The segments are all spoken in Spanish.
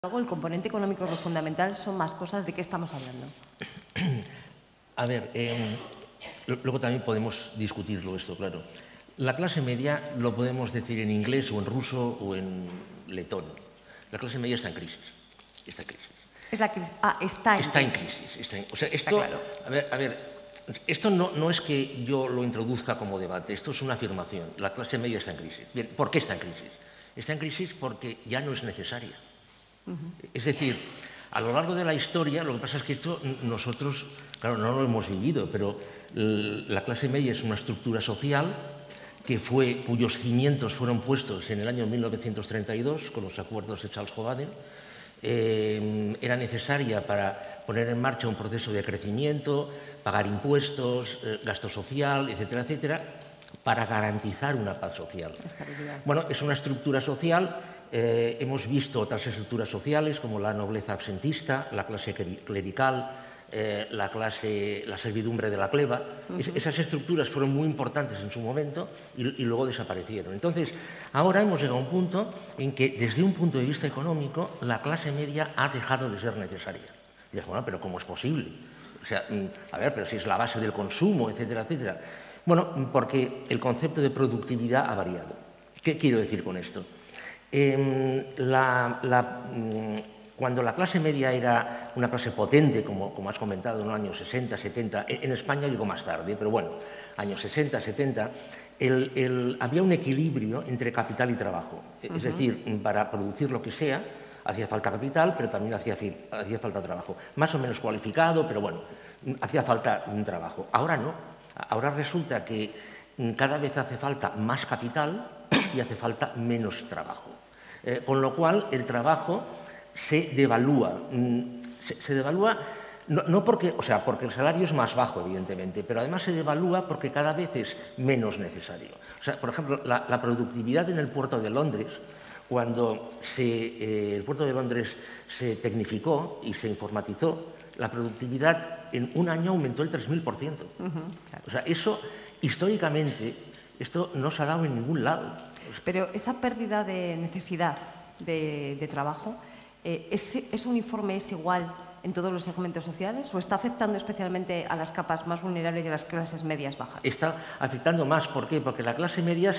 Luego, el componente económico es lo fundamental, son más cosas. ¿De qué estamos hablando? A ver, luego también podemos discutirlo esto, claro. La clase media lo podemos decir en inglés o en ruso o en letón. La clase media está en crisis. Está en crisis. Está en crisis. O sea, esto, claro. a ver, esto no es que yo lo introduzca como debate, esto es una afirmación. La clase media está en crisis. Bien, ¿por qué está en crisis? Está en crisis porque ya no es necesaria. Es decir, a lo largo de la historia, lo que pasa es que esto nosotros, claro, no lo hemos vivido, pero la clase media es una estructura social cuyos cimientos fueron puestos en el año 1932 con los acuerdos de Charles Hovanel. Era necesaria para poner en marcha un proceso de crecimiento, pagar impuestos, gasto social, etcétera, etcétera, para garantizar una paz social. Bueno, es una estructura social. Hemos visto otras estructuras sociales como la nobleza absentista, la clase clerical, la servidumbre de la cleva. Esas estructuras fueron muy importantes en su momento y luego desaparecieron. Entonces, ahora hemos llegado a un punto en que, desde un punto de vista económico, la clase media ha dejado de ser necesaria. Y dices, bueno, pero ¿cómo es posible? O sea, a ver, pero si es la base del consumo, etcétera, etcétera. Bueno, porque el concepto de productividad ha variado. ¿Qué quiero decir con esto? Cuando la clase media era una clase potente, como has comentado, en los años 60, 70, en España llegó más tarde, pero bueno, años 60, 70, había un equilibrio entre capital y trabajo. Es decir, para producir lo que sea, hacía falta capital, pero también hacía falta trabajo. Más o menos cualificado, pero bueno, hacía falta un trabajo. Ahora no. Ahora resulta que cada vez hace falta más capital y hace falta menos trabajo. Con lo cual, el trabajo se devalúa. Se devalúa no porque, o sea, porque el salario es más bajo, evidentemente, pero además se devalúa porque cada vez es menos necesario. O sea, por ejemplo, la productividad en el puerto de Londres, cuando el puerto de Londres se tecnificó y se informatizó, la productividad en un año aumentó el 3000%. O sea, eso, históricamente, esto no se ha dado en ningún lado. Pero esa pérdida de necesidad de trabajo, ¿es uniforme, es igual en todos los segmentos sociales o está afectando especialmente a las capas más vulnerables y a las clases medias bajas? Está afectando más. ¿Por qué? Porque la clase media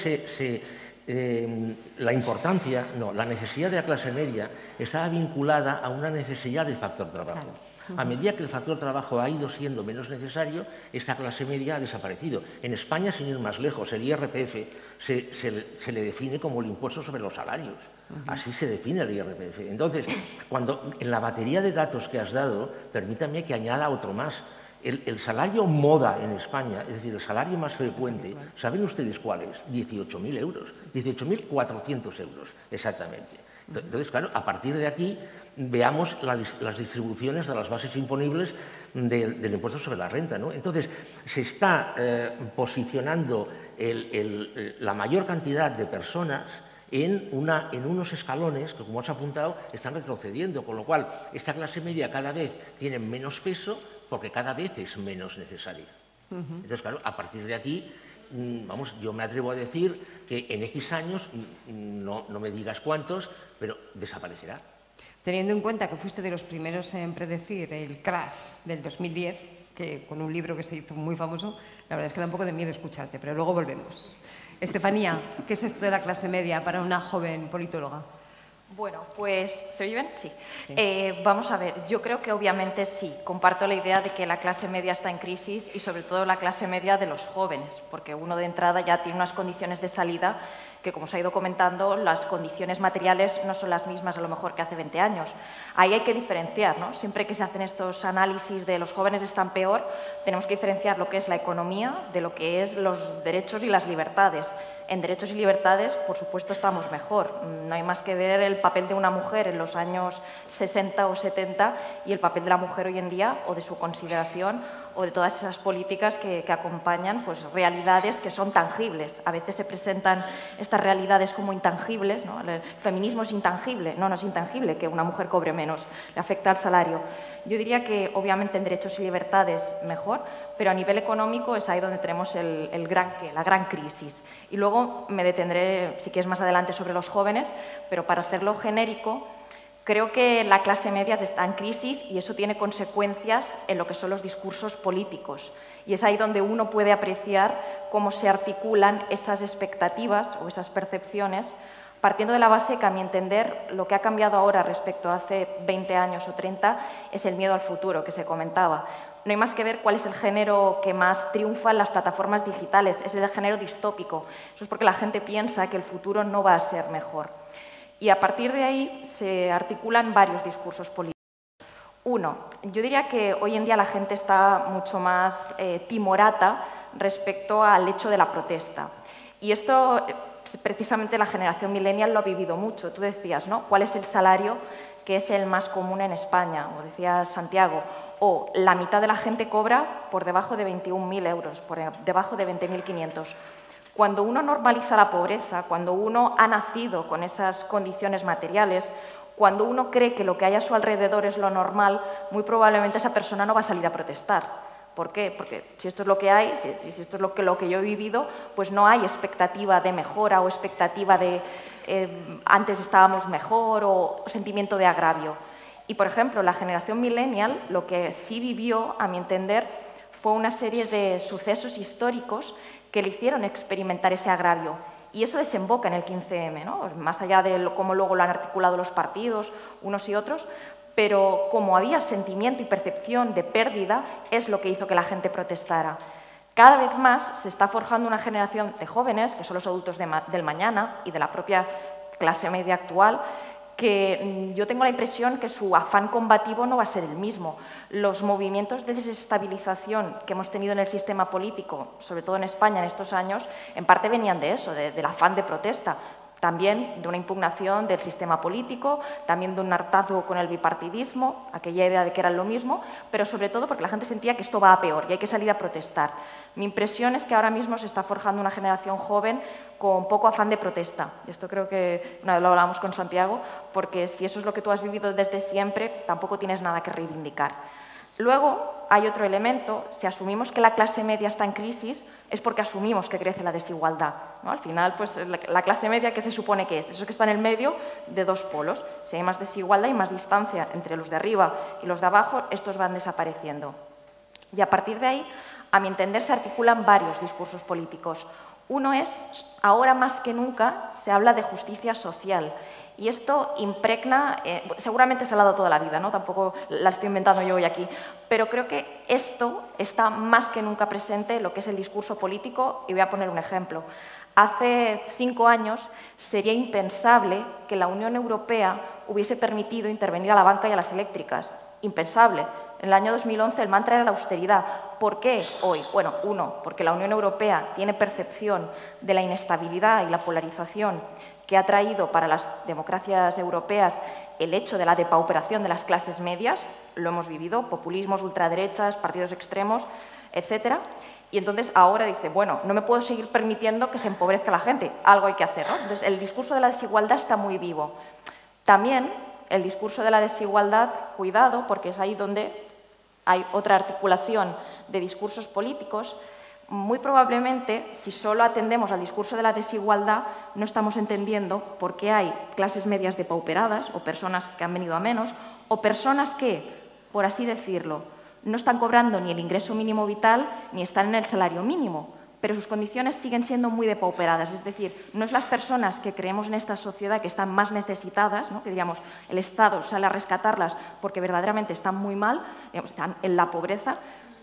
la necesidad de la clase media estaba vinculada a una necesidad del factor trabajo. Claro. A medida que el factor trabajo ha ido siendo menos necesario, esta clase media ha desaparecido. En España, sin ir más lejos, el IRPF se le define como el impuesto sobre los salarios. Así se define el IRPF. Entonces, cuando en la batería de datos que has dado, permítame que añada otro más. El salario moda en España, es decir, el salario más frecuente, ¿saben ustedes cuál es? 18.000 euros, 18.400 euros, exactamente. Entonces, claro, a partir de aquí veamos las distribuciones de las bases imponibles del impuesto sobre la renta, ¿no? Entonces, se está posicionando la mayor cantidad de personas en unos escalones que, como has apuntado, están retrocediendo, con lo cual esta clase media cada vez tiene menos peso porque cada vez es menos necesaria. Entonces, claro, a partir de aquí, vamos, yo me atrevo a decir que en X años, no me digas cuántos, pero desaparecerá. Teniendo en cuenta que fuiste de los primeros en predecir el crash del 2010, que con un libro que se hizo muy famoso, la verdad es que da un poco de miedo escucharte, pero luego volvemos. Estefanía, ¿qué es esto de la clase media para una joven politóloga? Bueno, pues, ¿se oye bien? Sí. Vamos a ver, yo creo que obviamente sí, comparto la idea de que la clase media está en crisis y sobre todo la clase media de los jóvenes, porque uno de entrada ya tiene unas condiciones de salida que, como se ha ido comentando, las condiciones materiales no son las mismas a lo mejor que hace 20 años. Ahí hay que diferenciar, ¿no? Siempre que se hacen estos análisis de los jóvenes están peor, tenemos que diferenciar lo que es la economía de lo que es los derechos y las libertades. En derechos y libertades, por supuesto, estamos mejor. No hay más que ver el papel de una mujer en los años 60 o 70 y el papel de la mujer hoy en día, o de su consideración, o de todas esas políticas que acompañan pues, realidades que son tangibles. A veces se presentan estas realidades como intangibles, ¿no? El feminismo es intangible. No es intangible que una mujer cobre menos, le afecta al salario. Yo diría que, obviamente, en derechos y libertades mejor, pero a nivel económico es ahí donde tenemos la gran crisis. Y luego me detendré, si quieres, más adelante sobre los jóvenes, pero para hacerlo genérico, Creo que la clase media está en crisis y eso tiene consecuencias en lo que son los discursos políticos. Y es ahí donde uno puede apreciar cómo se articulan esas expectativas o esas percepciones, partiendo de la base que, a mi entender, lo que ha cambiado ahora respecto a hace 20 años o 30 es el miedo al futuro que se comentaba. No hay más que ver cuál es el género que más triunfa en las plataformas digitales, es el género distópico. Eso es porque la gente piensa que el futuro no va a ser mejor. Y a partir de ahí se articulan varios discursos políticos. Uno, yo diría que hoy en día la gente está mucho más timorata respecto al hecho de la protesta. Y esto, precisamente la generación millennial lo ha vivido mucho. Tú decías, ¿no? ¿Cuál es el salario que es el más común en España? O decía Santiago, o la mitad de la gente cobra por debajo de 21.000 euros, por debajo de 20.500. Cuando uno normaliza la pobreza, cuando uno ha nacido con esas condiciones materiales, cuando uno cree que lo que hay a su alrededor es lo normal, muy probablemente esa persona no va a salir a protestar. ¿Por qué? Porque si esto es lo que hay, si esto es lo que yo he vivido, pues no hay expectativa de mejora o expectativa de antes estábamos mejor o sentimiento de agravio. Y, por ejemplo, la generación millennial lo que sí vivió, a mi entender, fue una serie de sucesos históricos que le hicieron experimentar ese agravio. Y eso desemboca en el 15M, ¿no? Más allá de cómo luego lo han articulado los partidos, unos y otros, pero como había sentimiento y percepción de pérdida, es lo que hizo que la gente protestara. Cada vez más se está forjando una generación de jóvenes, que son los adultos del mañana y de la propia clase media actual, que yo tengo la impresión que su afán combativo no va a ser el mismo. Los movimientos de desestabilización que hemos tenido en el sistema político, sobre todo en España en estos años, en parte venían de eso, del afán de protesta. También de una impugnación del sistema político, también de un hartazgo con el bipartidismo, aquella idea de que eran lo mismo, pero sobre todo porque la gente sentía que esto va a peor y hay que salir a protestar. Mi impresión es que ahora mismo se está forjando una generación joven con poco afán de protesta. Y esto creo que lo hablábamos con Santiago, porque si eso es lo que tú has vivido desde siempre, tampoco tienes nada que reivindicar. Luego hay otro elemento, si asumimos que la clase media está en crisis, es porque asumimos que crece la desigualdad, ¿no? Al final, pues la clase media, ¿qué se supone que es? Eso que está en el medio de dos polos. Si hay más desigualdad y más distancia entre los de arriba y los de abajo, estos van desapareciendo. Y a partir de ahí, a mi entender, se articulan varios discursos políticos. Uno es, ahora más que nunca, se habla de justicia social. Y esto impregna, seguramente se ha hablado toda la vida, ¿no? Tampoco la estoy inventando yo hoy aquí, pero creo que esto está más que nunca presente en lo que es el discurso político, y voy a poner un ejemplo. Hace 5 años sería impensable que la Unión Europea hubiese permitido intervenir a la banca y a las eléctricas. Impensable. En el año 2011 el mantra era la austeridad. ¿Por qué hoy? Bueno, uno, porque la Unión Europea tiene percepción de la inestabilidad y la polarización que ha traído para las democracias europeas el hecho de la depauperación de las clases medias, lo hemos vivido, populismos, ultraderechas, partidos extremos, etcétera. Y entonces ahora dice, bueno, no me puedo seguir permitiendo que se empobrezca la gente, algo hay que hacer, ¿no? Entonces el discurso de la desigualdad está muy vivo. También el discurso de la desigualdad, cuidado, porque es ahí donde hay otra articulación de discursos políticos. Muy probablemente, si solo atendemos al discurso de la desigualdad, no estamos entendiendo por qué hay clases medias depauperadas o personas que han venido a menos o personas que, por así decirlo, no están cobrando ni el ingreso mínimo vital ni están en el salario mínimo, pero sus condiciones siguen siendo muy depauperadas. Es decir, no es las personas que creemos en esta sociedad que están más necesitadas, ¿no? Que diríamos, el Estado sale a rescatarlas porque verdaderamente están muy mal, digamos, están en la pobreza,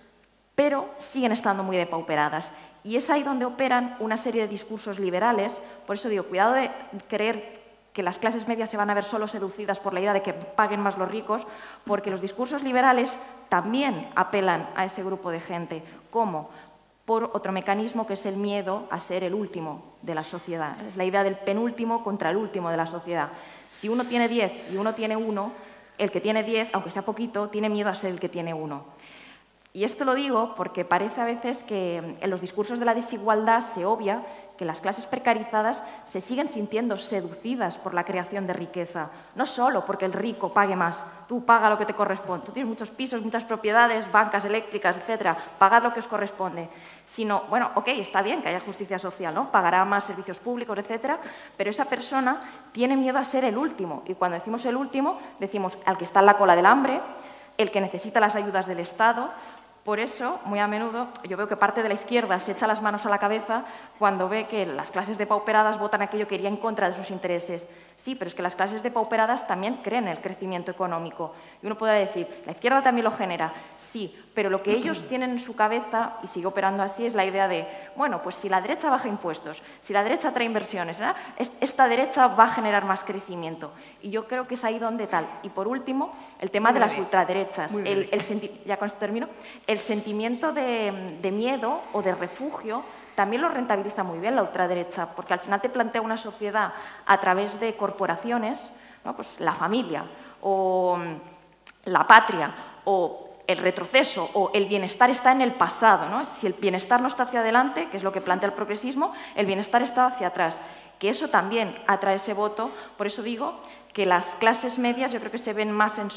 pero siguen estando muy depauperadas. Y es ahí donde operan una serie de discursos liberales. Por eso digo, cuidado de creer que las clases medias se van a ver solo seducidas por la idea de que paguen más los ricos, porque los discursos liberales también apelan a ese grupo de gente. ¿Cómo? Por otro mecanismo que es el miedo a ser el último de la sociedad. Es la idea del penúltimo contra el último de la sociedad. Si uno tiene 10 y uno tiene 1, el que tiene 10, aunque sea poquito, tiene miedo a ser el que tiene 1. Y esto lo digo porque parece a veces que en los discursos de la desigualdad se obvia que las clases precarizadas se siguen sintiendo seducidas por la creación de riqueza, no solo porque el rico pague más, tú paga lo que te corresponde, tú tienes muchos pisos, muchas propiedades, bancas eléctricas, etcétera, pagad lo que os corresponde, sino, bueno, ok, está bien que haya justicia social, ¿no? Pagará más servicios públicos, etcétera, pero esa persona tiene miedo a ser el último, y cuando decimos el último, decimos al que está en la cola del hambre, el que necesita las ayudas del Estado. Por eso, muy a menudo, yo veo que parte de la izquierda se echa las manos a la cabeza cuando ve que las clases depauperadas votan aquello que iría en contra de sus intereses. Sí, pero es que las clases depauperadas también creen en el crecimiento económico. Y uno podrá decir, la izquierda también lo genera. Sí, pero lo que ellos tienen en su cabeza, y sigue operando así, es la idea de, bueno, pues si la derecha baja impuestos, si la derecha trae inversiones, ¿verdad?, esta derecha va a generar más crecimiento. Y yo creo que es ahí donde tal. Y por último, el tema de las ultraderechas. Ya con esto termino. El sentimiento de miedo o de refugio también lo rentabiliza muy bien la ultraderecha, porque al final te plantea una sociedad a través de corporaciones, ¿no? Pues la familia o la patria o el retroceso o el bienestar está en el pasado, ¿no? Si el bienestar no está hacia adelante, que es lo que plantea el progresismo, el bienestar está hacia atrás, que eso también atrae ese voto. Por eso digo que las clases medias yo creo que se ven más en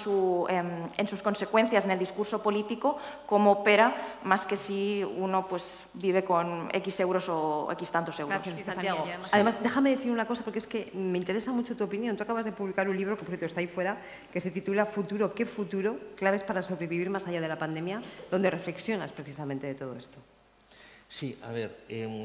sus consecuencias en el discurso político, cómo opera, más que si uno pues vive con X euros o X tantos euros. Gracias, Santiago. Además, déjame decir una cosa, porque es que me interesa mucho tu opinión. Tú acabas de publicar un libro, que por cierto está ahí fuera, que se titula Futuro, ¿qué futuro? Claves para sobrevivir más allá de la pandemia, donde reflexionas precisamente de todo esto. Sí, a ver,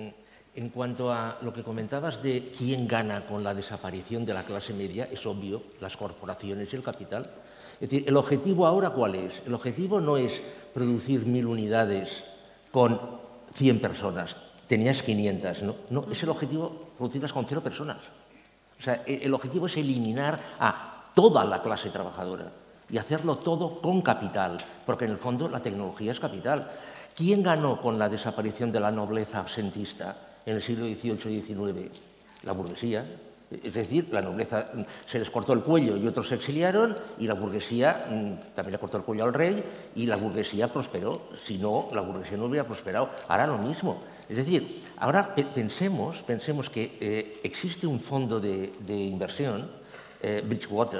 en cuanto a lo que comentabas de quién gana con la desaparición de la clase media, es obvio, las corporaciones y el capital. Es decir, ¿el objetivo ahora cuál es? El objetivo no es producir 1000 unidades con 100 personas. Tenías 500, ¿no? No, es el objetivo producirlas con 0 personas. O sea, el objetivo es eliminar a toda la clase trabajadora y hacerlo todo con capital, porque en el fondo la tecnología es capital. ¿Quién ganó con la desaparición de la nobleza absentista en el siglo XVIII y XIX? La burguesía. Es decir, la nobleza se les cortó el cuello y otros se exiliaron, y la burguesía también le cortó el cuello al rey, y la burguesía prosperó. Si no, la burguesía no hubiera prosperado. Ahora lo mismo. Es decir, ahora pensemos que existe un fondo de inversión, Bridgewater,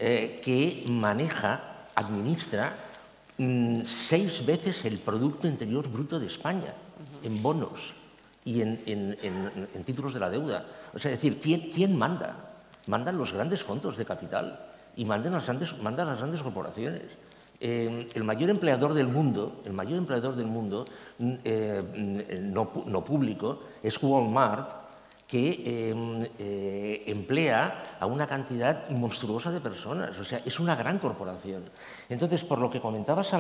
que administra 6 veces el Producto Interior Bruto de España en bonos y en títulos de la deuda. O sea, es decir, ¿quién manda? Mandan los grandes fondos de capital y mandan las grandes corporaciones. El mayor empleador del mundo, no público, es Walmart, que emplea a una cantidad monstruosa de personas. O sea, es una gran corporación. Entonces, por lo que comentabas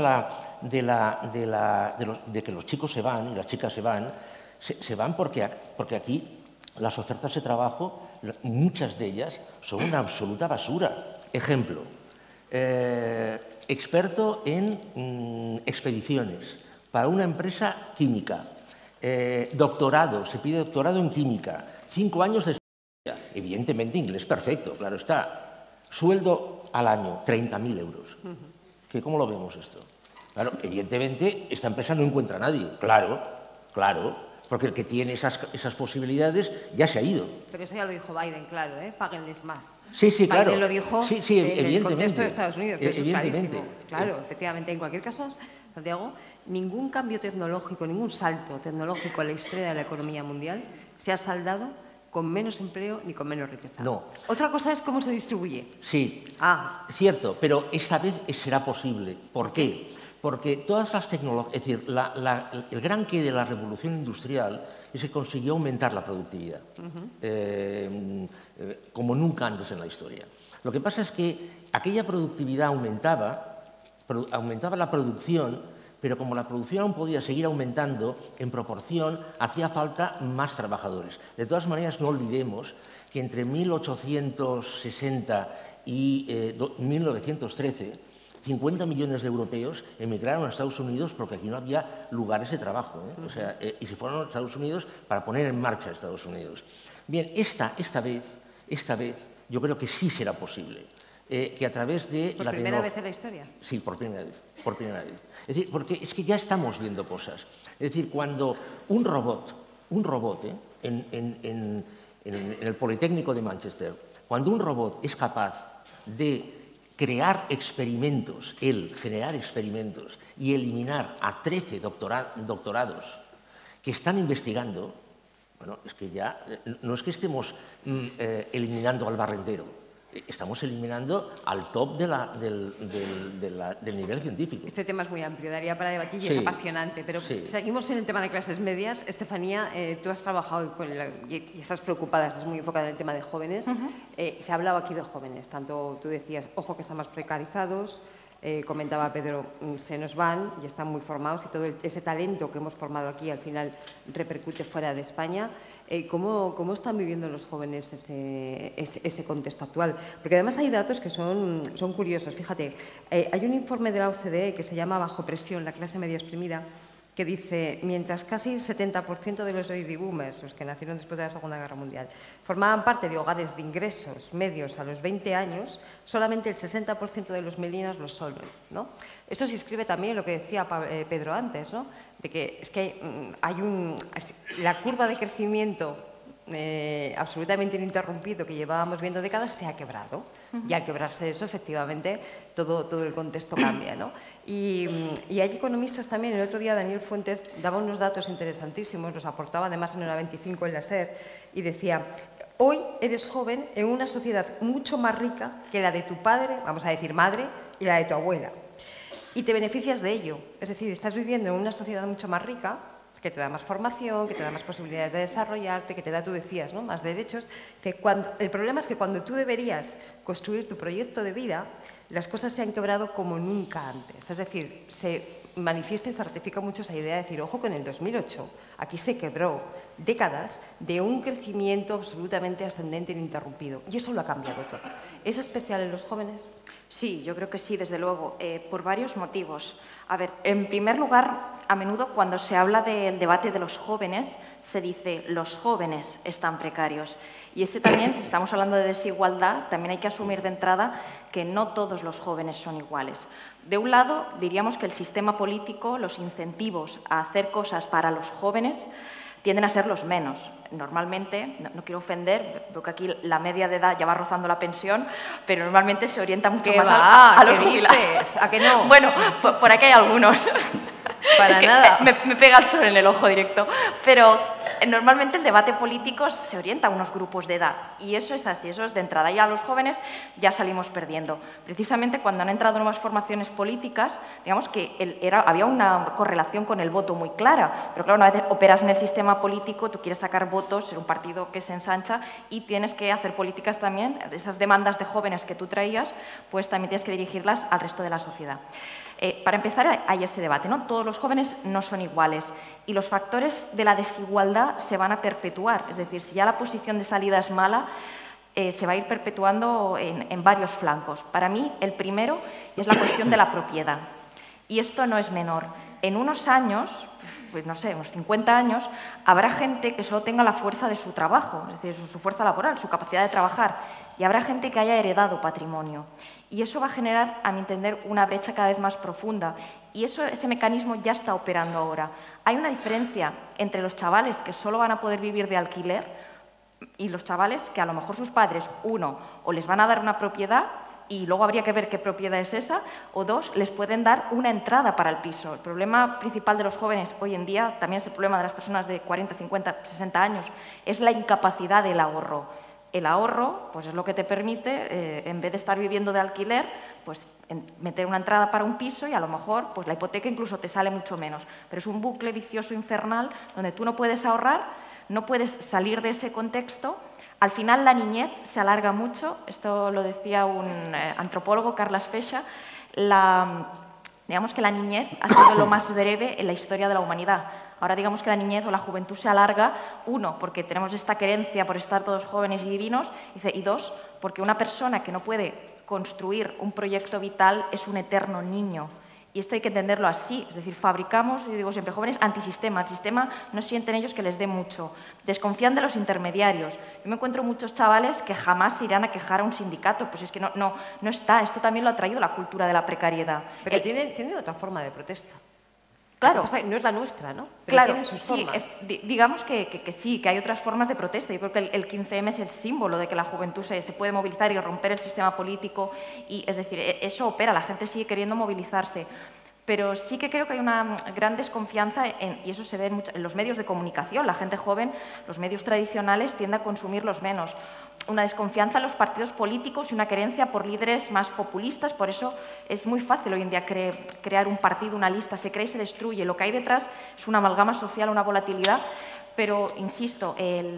de que los chicos se van y las chicas se van porque aquí las ofertas de trabajo, muchas de ellas, son una absoluta basura. Ejemplo, experto en expediciones para una empresa química. Doctorado, se pide doctorado en química, 5 años de experiencia, evidentemente inglés perfecto, claro está. Sueldo al año, 30.000 euros. ¿Cómo lo vemos esto? Claro, evidentemente esta empresa no encuentra a nadie, claro, porque el que tiene esas posibilidades ya se ha ido. Pero eso ya lo dijo Biden, claro, páguenles más. Sí, claro. Biden lo dijo evidentemente. En el contexto de Estados Unidos, pero eso es clarísimo. Evidentemente. Claro, efectivamente. En cualquier caso, Santiago, ningún cambio tecnológico, ningún salto tecnológico a la historia de la economía mundial se ha saldado con menos empleo ni con menos riqueza. No. Otra cosa es cómo se distribuye. Sí, cierto, pero esta vez será posible. ¿Por qué? Porque todas las tecnologías, es decir, el gran qué de la revolución industrial es que consiguió aumentar la productividad, como nunca antes en la historia. Lo que pasa es que aquella productividad aumentaba la producción, pero como la producción aún podía seguir aumentando, en proporción hacía falta más trabajadores. De todas maneras, no olvidemos que entre 1860 y 1913, 50 millones de europeos emigraron a Estados Unidos porque aquí no había lugares de trabajo, O sea, y se fueron a Estados Unidos para poner en marcha Estados Unidos. Bien, esta vez yo creo que sí será posible. Que a través de ¿Por primera vez en la historia? Sí, por primera vez. Es decir, porque es que ya estamos viendo cosas. Es decir, cuando un robot en el Politécnico de Manchester, cuando un robot es capaz de crear experimentos, generar experimentos y eliminar a 13 doctorados que están investigando, bueno, es que ya no es que estemos eliminando al barrendero, estamos eliminando al top del nivel científico. Este tema es muy amplio, daría para debatir y es apasionante, pero seguimos en el tema de clases medias. Estefanía, tú has trabajado y estás preocupada, estás muy enfocada en el tema de jóvenes. Se ha hablado aquí de jóvenes, tanto tú decías, ojo que están más precarizados, comentaba Pedro, se nos van y están muy formados y todo ese talento que hemos formado aquí al final repercute fuera de España. ¿Cómo están viviendo los jóvenes ese contexto actual? Porque además hay datos que son curiosos. Fíjate, hay un informe de la OCDE que se llama Bajo presión, la clase media exprimida, que dice, mientras casi el 70% de los baby boomers, los que nacieron después de la Segunda Guerra Mundial, formaban parte de hogares de ingresos medios a los 20 años, solamente el 60% de los millennials lo son, ¿no? Eso se inscribe también en lo que decía Pedro antes, ¿no? De que es que la curva de crecimiento absolutamente ininterrumpido que llevábamos viendo décadas se ha quebrado. Y al quebrarse eso, efectivamente, todo el contexto cambia, ¿no? Y hay economistas también. El otro día Daniel Fuentes daba unos datos interesantísimos, los aportaba además en hora 25 en la SER, y decía, hoy eres joven en una sociedad mucho más rica que la de tu padre, vamos a decir madre, y la de tu abuela. Y te beneficias de ello. Es decir, estás viviendo en una sociedad mucho más rica, que te da más formación, que te da más posibilidades de desarrollarte, que te da, tú decías, ¿no?, más derechos. El problema es que cuando tú deberías construir tu proyecto de vida, las cosas se han quebrado como nunca antes. Es decir, se manifiesta y se ratifica mucho esa idea de decir, ojo, que en el 2008 aquí se quebró décadas de un crecimiento absolutamente ascendente e ininterrumpido. Y eso lo ha cambiado todo. ¿Es especial en los jóvenes? Sí, yo creo que sí, desde luego, por varios motivos. A ver, en primer lugar, a menudo cuando se habla del debate de los jóvenes, se dice los jóvenes están precarios. Y ese también, si estamos hablando de desigualdad, también hay que asumir de entrada que no todos los jóvenes son iguales. De un lado, diríamos que el sistema político, los incentivos a hacer cosas para los jóvenes, tienden a ser los menos. Normalmente, no quiero ofender, veo que aquí la media de edad ya va rozando la pensión, pero normalmente se orienta mucho más a los jubilados. ¿A que no? Bueno, por aquí hay algunos. Para nada. Me pega el sol en el ojo directo. Pero normalmente el debate político se orienta a unos grupos de edad. Y eso es así, eso es de entrada. Y a los jóvenes ya salimos perdiendo. Precisamente cuando han entrado nuevas formaciones políticas, digamos que había una correlación con el voto muy clara. Pero claro, una vez operas en el sistema político, tú quieres sacar votos, ser un partido que se ensancha y tienes que hacer políticas también. Esas demandas de jóvenes que tú traías, pues también tienes que dirigirlas al resto de la sociedad. Para empezar, hay ese debate, ¿no? Todos los jóvenes no son iguales y los factores de la desigualdad se van a perpetuar. Es decir, si ya la posición de salida es mala, se va a ir perpetuando en varios flancos. Para mí, el primero es la cuestión de la propiedad. Y esto no es menor. En unos años, pues no sé, unos 50 años, habrá gente que solo tenga la fuerza de su trabajo, es decir, su fuerza laboral, su capacidad de trabajar, y habrá gente que haya heredado patrimonio. Y eso va a generar, a mi entender, una brecha cada vez más profunda. Y ese mecanismo ya está operando ahora. Hay una diferencia entre los chavales que solo van a poder vivir de alquiler y los chavales que a lo mejor sus padres, uno, o les van a dar una propiedad y luego habría que ver qué propiedad es esa, o dos, les pueden dar una entrada para el piso. El problema principal de los jóvenes hoy en día, también es el problema de las personas de 40, 50, 60 años, es la incapacidad del ahorro. El ahorro, pues es lo que te permite, en vez de estar viviendo de alquiler, pues meter una entrada para un piso y a lo mejor pues la hipoteca incluso te sale mucho menos. Pero es un bucle vicioso infernal donde tú no puedes ahorrar, no puedes salir de ese contexto. Al final la niñez se alarga mucho, esto lo decía un antropólogo, Carles Feixa, digamos que la niñez ha sido lo más breve en la historia de la humanidad. Ahora digamos que la niñez o la juventud se alarga, uno, porque tenemos esta querencia por estar todos jóvenes y divinos, y dos, porque una persona que no puede construir un proyecto vital es un eterno niño. Y esto hay que entenderlo así, es decir, fabricamos, yo digo siempre, jóvenes antisistema. El sistema no sienten ellos que les dé mucho. Desconfían de los intermediarios. Yo me encuentro muchos chavales que jamás se irán a quejar a un sindicato, pues es que no está. Esto también lo ha traído la cultura de la precariedad. Pero tienen otra forma de protesta. Claro. No es la nuestra, ¿no? Pero Claro, tienen sus sí, formas. digamos que sí, que hay otras formas de protesta. Yo creo que el 15M es el símbolo de que la juventud se puede movilizar y romper el sistema político. Y, es decir, eso opera, la gente sigue queriendo movilizarse. Pero sí que creo que hay una gran desconfianza, y eso se ve en los medios de comunicación. La gente joven, los medios tradicionales, tiende a consumirlos menos. Una desconfianza en los partidos políticos y una querencia por líderes más populistas. Por eso es muy fácil hoy en día crear un partido, una lista. Se crea y se destruye. Lo que hay detrás es una amalgama social, una volatilidad. Pero, insisto,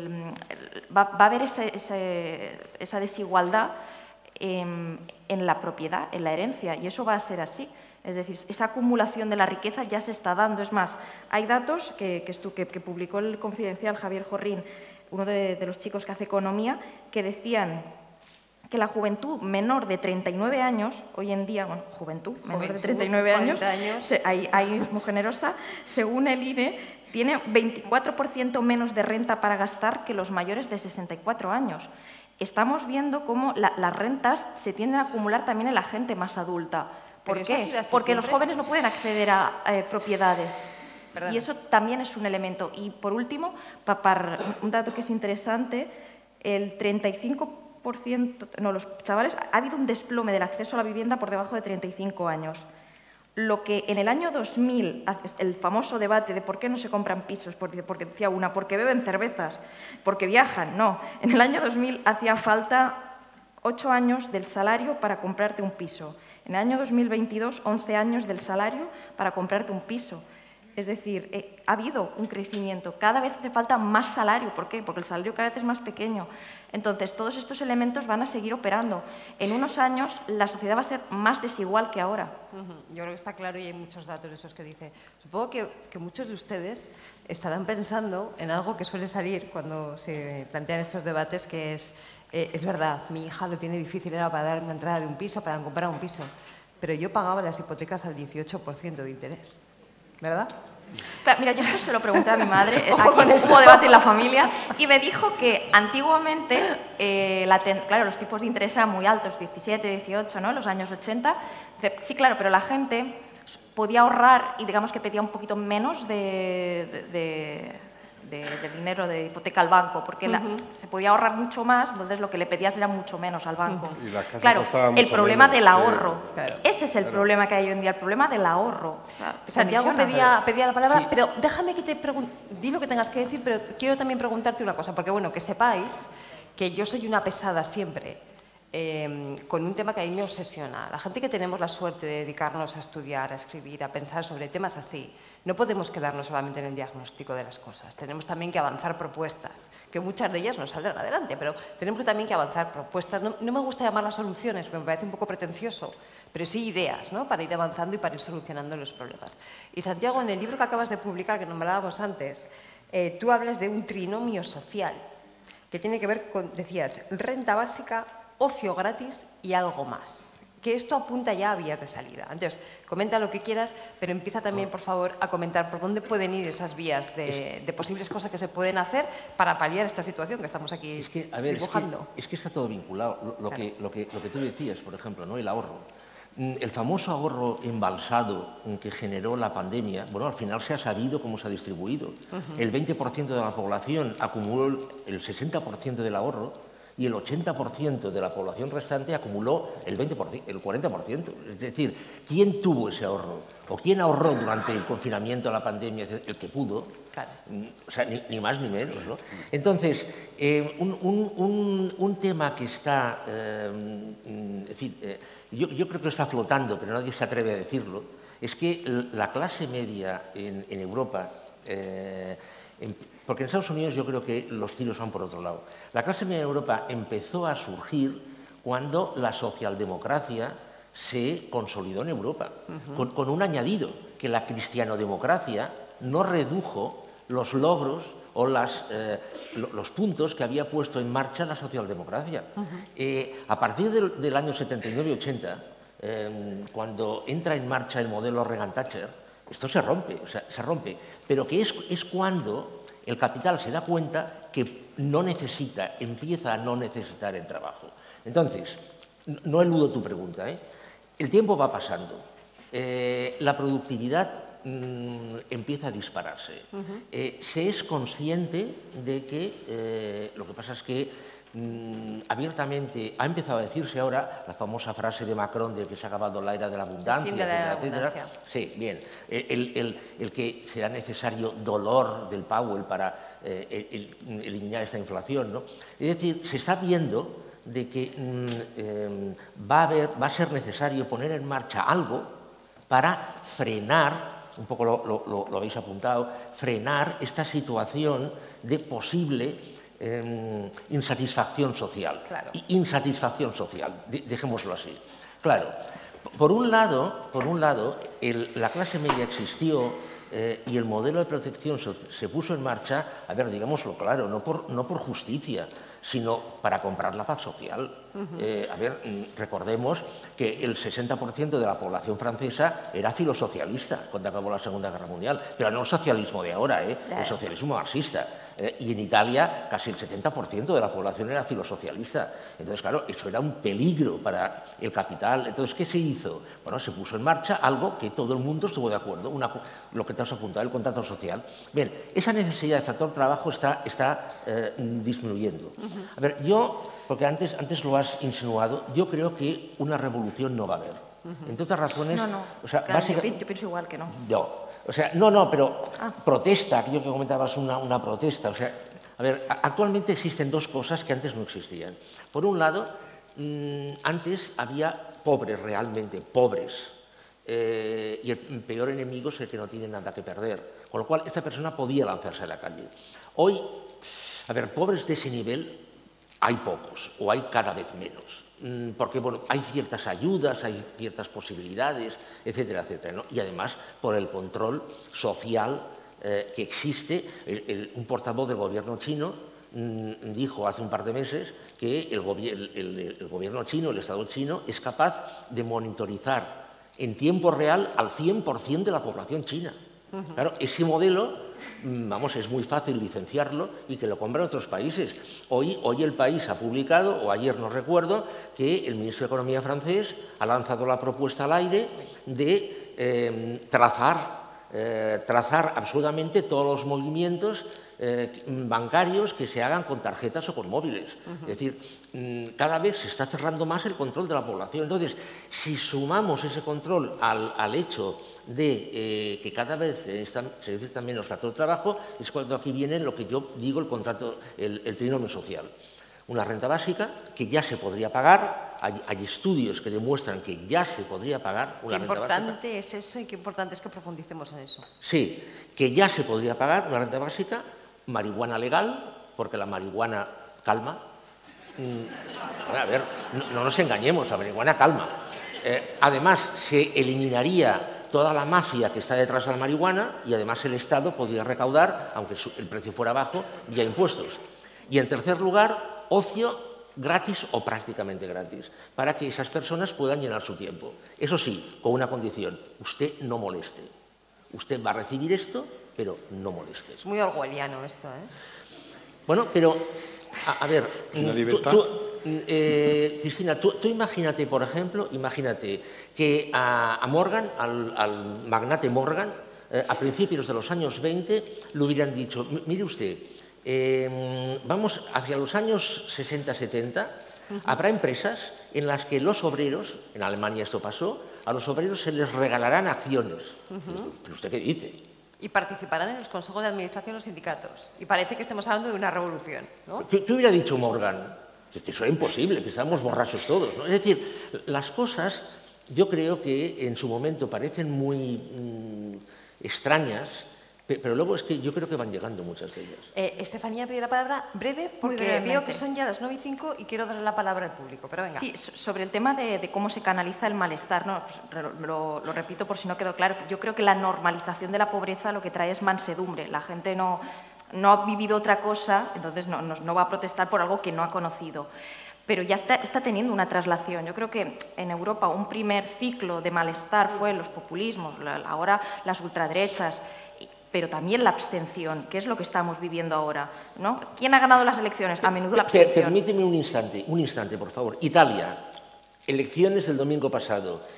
va a haber esa desigualdad en la propiedad, en la herencia, y eso va a ser así. Es decir, esa acumulación de la riqueza ya se está dando. Es más, hay datos que publicó el Confidencial Javier Jorrín, uno de los chicos que hace economía, que decían que la juventud menor de 39 años, hoy en día, bueno, juventud menor de 39 años, ahí es muy generosa, según el INE, tiene 24% menos de renta para gastar que los mayores de 64 años. Estamos viendo cómo las rentas se tienden a acumular también en la gente más adulta. ¿Por qué? Porque los jóvenes no pueden acceder a propiedades. Perdón. Y eso también es un elemento. Y, por último, un dato que es interesante, el 35%, los chavales, ha habido un desplome del acceso a la vivienda por debajo de 35 años. Lo que en el año 2000, el famoso debate de por qué no se compran pisos, porque decía una, porque beben cervezas, porque viajan, no. En el año 2000 hacía falta 8 años del salario para comprarte un piso. En el año 2022, 11 años del salario para comprarte un piso. Es decir, ha habido un crecimiento. Cada vez hace falta más salario. ¿Por qué? Porque el salario cada vez es más pequeño. Entonces, todos estos elementos van a seguir operando. En unos años, la sociedad va a ser más desigual que ahora. Yo creo que está claro y hay muchos datos de esos que dice. Supongo que muchos de ustedes estarán pensando en algo que suele salir cuando se plantean estos debates, que es verdad, mi hija lo tiene difícil, era para dar una entrada de un piso, para comprar un piso, pero yo pagaba las hipotecas al 18% de interés, ¿verdad? Claro, mira, yo esto se lo pregunté a mi madre, hubo debate en la familia, y me dijo que antiguamente, claro, los tipos de interés eran muy altos, 17, 18, ¿no? En los años 80. Sí, claro, pero la gente podía ahorrar y digamos que pedía un poquito menos de dinero de hipoteca al banco, porque se podía ahorrar mucho más, entonces lo que le pedías era mucho menos al banco. Y la casa claro, costaba el mucho problema menos, del ahorro, claro. Ese es el problema que hay hoy en día, el problema del ahorro. Santiago pedía la palabra, sí. Pero déjame que te pregunte, di lo que tengas que decir, pero quiero también preguntarte una cosa, porque bueno, que sepáis que yo soy una pesada siempre. Con un tema que a mí me obsesiona. La gente que tenemos la suerte de dedicarnos a estudiar, a escribir, a pensar sobre temas así, no podemos quedarnos solamente en el diagnóstico de las cosas. Tenemos también que avanzar propuestas, que muchas de ellas no saldrán adelante, pero tenemos también que avanzar propuestas. No me gusta llamarlas soluciones, me parece un poco pretencioso, pero sí ideas, ¿no? Para ir avanzando y para ir solucionando los problemas. Y Santiago, en el libro que acabas de publicar, que nombrábamos antes, tú hablas de un trinomio social que tiene que ver con, decías, renta básica, ocio gratis y algo más. Que esto apunta ya a vías de salida. Entonces, comenta lo que quieras, pero empieza también, por favor, a comentar por dónde pueden ir esas vías de posibles cosas que se pueden hacer para paliar esta situación que estamos aquí dibujando. Es que está todo vinculado. Lo que tú decías, por ejemplo, ¿no? El ahorro. El famoso ahorro embalsado que generó la pandemia, bueno, al final se ha sabido cómo se ha distribuido. El 20% de la población acumuló el 60% del ahorro, y el 80% de la población restante acumuló el 20%, el 40%. Es decir, ¿quién tuvo ese ahorro? ¿O quién ahorró durante el confinamiento de la pandemia? El que pudo. Claro. O sea, ni más ni menos, ¿no? Entonces, un tema que está... en fin, yo creo que está flotando, pero nadie se atreve a decirlo, es que la clase media en Europa... porque en Estados Unidos yo creo que los tiros van por otro lado. La clase media en Europa empezó a surgir cuando la socialdemocracia se consolidó en Europa, con un añadido, que la cristianodemocracia no redujo los logros o los puntos que había puesto en marcha la socialdemocracia. A partir del año 79-80, cuando entra en marcha el modelo Reagan-Thatcher, esto se rompe, o sea, se rompe, pero que es cuando el capital se da cuenta que empieza a no necesitar el trabajo. Entonces, no eludo tu pregunta, ¿eh? El tiempo va pasando. La productividad empieza a dispararse. Se es consciente de que lo que pasa es que abiertamente ha empezado a decirse ahora la famosa frase de Macron de que se ha acabado la era de la abundancia, etcétera. Sí, bien. El que será necesario dolor del Powell para eliminar esta inflación, ¿no? Es decir, se está viendo de que va a ser necesario poner en marcha algo para frenar, un poco lo habéis apuntado, frenar esta situación de posible insatisfacción social. Claro. Insatisfacción social, dejémoslo así. Claro, por un lado la clase media existió y el modelo de protección se puso en marcha, a ver, digámoslo claro, no por justicia, sino para comprar la paz social. A ver, recordemos que el 60% de la población francesa era filosocialista cuando acabó la Segunda Guerra Mundial, pero no el socialismo de ahora, el socialismo marxista. Y en Italia casi el 70% de la población era filosocialista. Entonces, claro, eso era un peligro para el capital. Entonces, ¿qué se hizo? Bueno, se puso en marcha algo que todo el mundo estuvo de acuerdo, lo que te has apuntado, el contrato social. Bien, esa necesidad de factor trabajo está disminuyendo. A ver, porque antes lo has insinuado, yo creo que una revolución no va a haber. Entre otras razones... No, o sea, claro, yo pienso igual que no. O sea, no, pero protesta, aquello que comentabas, una protesta. O sea, a ver, actualmente existen dos cosas que antes no existían. Por un lado, antes había pobres, realmente pobres, y el peor enemigo es el que no tiene nada que perder. Con lo cual, esta persona podía lanzarse a la calle. Hoy, a ver, pobres de ese nivel hay pocos, o hay cada vez menos. Porque bueno, hay ciertas ayudas, hay ciertas posibilidades, etcétera, etcétera, ¿no? Y además por el control social que existe. Un portavoz del gobierno chino dijo hace un par de meses que el gobierno chino, el Estado chino, es capaz de monitorizar en tiempo real al 100% de la población china. Claro, ese modelo, vamos, es muy fácil licenciarlo y que lo compren otros países. Hoy el País ha publicado, o ayer no recuerdo, que el ministro de Economía francés ha lanzado la propuesta al aire de trazar absolutamente todos los movimientos bancarios que se hagan con tarjetas o con móviles. Es decir, cada vez se está cerrando más el control de la población. Entonces, si sumamos ese control al hecho de que cada vez se necesita menos factor de trabajo, es cuando aquí viene lo que yo digo, el trinomio social. Una renta básica que ya se podría pagar, hay estudios que demuestran que ya se podría pagar una renta básica. Qué importante es eso y qué importante es que profundicemos en eso. Sí, que ya se podría pagar una renta básica, marihuana legal, porque la marihuana calma. A ver, no nos engañemos, la marihuana calma. Además, se eliminaría toda la mafia que está detrás de la marihuana y además el Estado podría recaudar, aunque el precio fuera bajo, vía impuestos. Y en tercer lugar, ocio gratis o prácticamente gratis, para que esas personas puedan llenar su tiempo. Eso sí, con una condición, usted no moleste. Usted va a recibir esto, pero no moleste. Es muy orwelliano esto, ¿eh? Bueno, pero, a ver, Cristina, tú imagínate, por ejemplo, que a Morgan, al magnate Morgan, a principios de los años 20, le hubieran dicho, mire usted, vamos hacia los años 60-70, habrá empresas en las que los obreros, en Alemania esto pasó, a los obreros se les regalarán acciones. ¿Pero usted qué dice? Y participarán en los consejos de administración los sindicatos. Y parece que estemos hablando de una revolución, ¿no? ¿Qué hubiera dicho Morgan? Eso era imposible, que estábamos borrachos todos, ¿no? Es decir, las cosas yo creo que en su momento parecen muy extrañas, pero luego es que yo creo que van llegando muchas de ellas. Estefanía pide la palabra breve porque veo que son ya las 9:05 y quiero darle la palabra al público, pero venga. Sí, sobre el tema de cómo se canaliza el malestar, ¿no? Pues lo repito por si no quedó claro. Yo creo que la normalización de la pobreza lo que trae es mansedumbre. La gente no ha vivido otra cosa, entonces no va a protestar por algo que no ha conocido. Pero ya está teniendo una traslación. Yo creo que en Europa un primer ciclo de malestar fue los populismos, ahora las ultraderechas, pero también la abstención, que es lo que estamos viviendo ahora, ¿no? ¿Quién ha ganado las elecciones? A menudo la abstención. Permíteme un instante, por favor. Italia, elecciones del domingo pasado.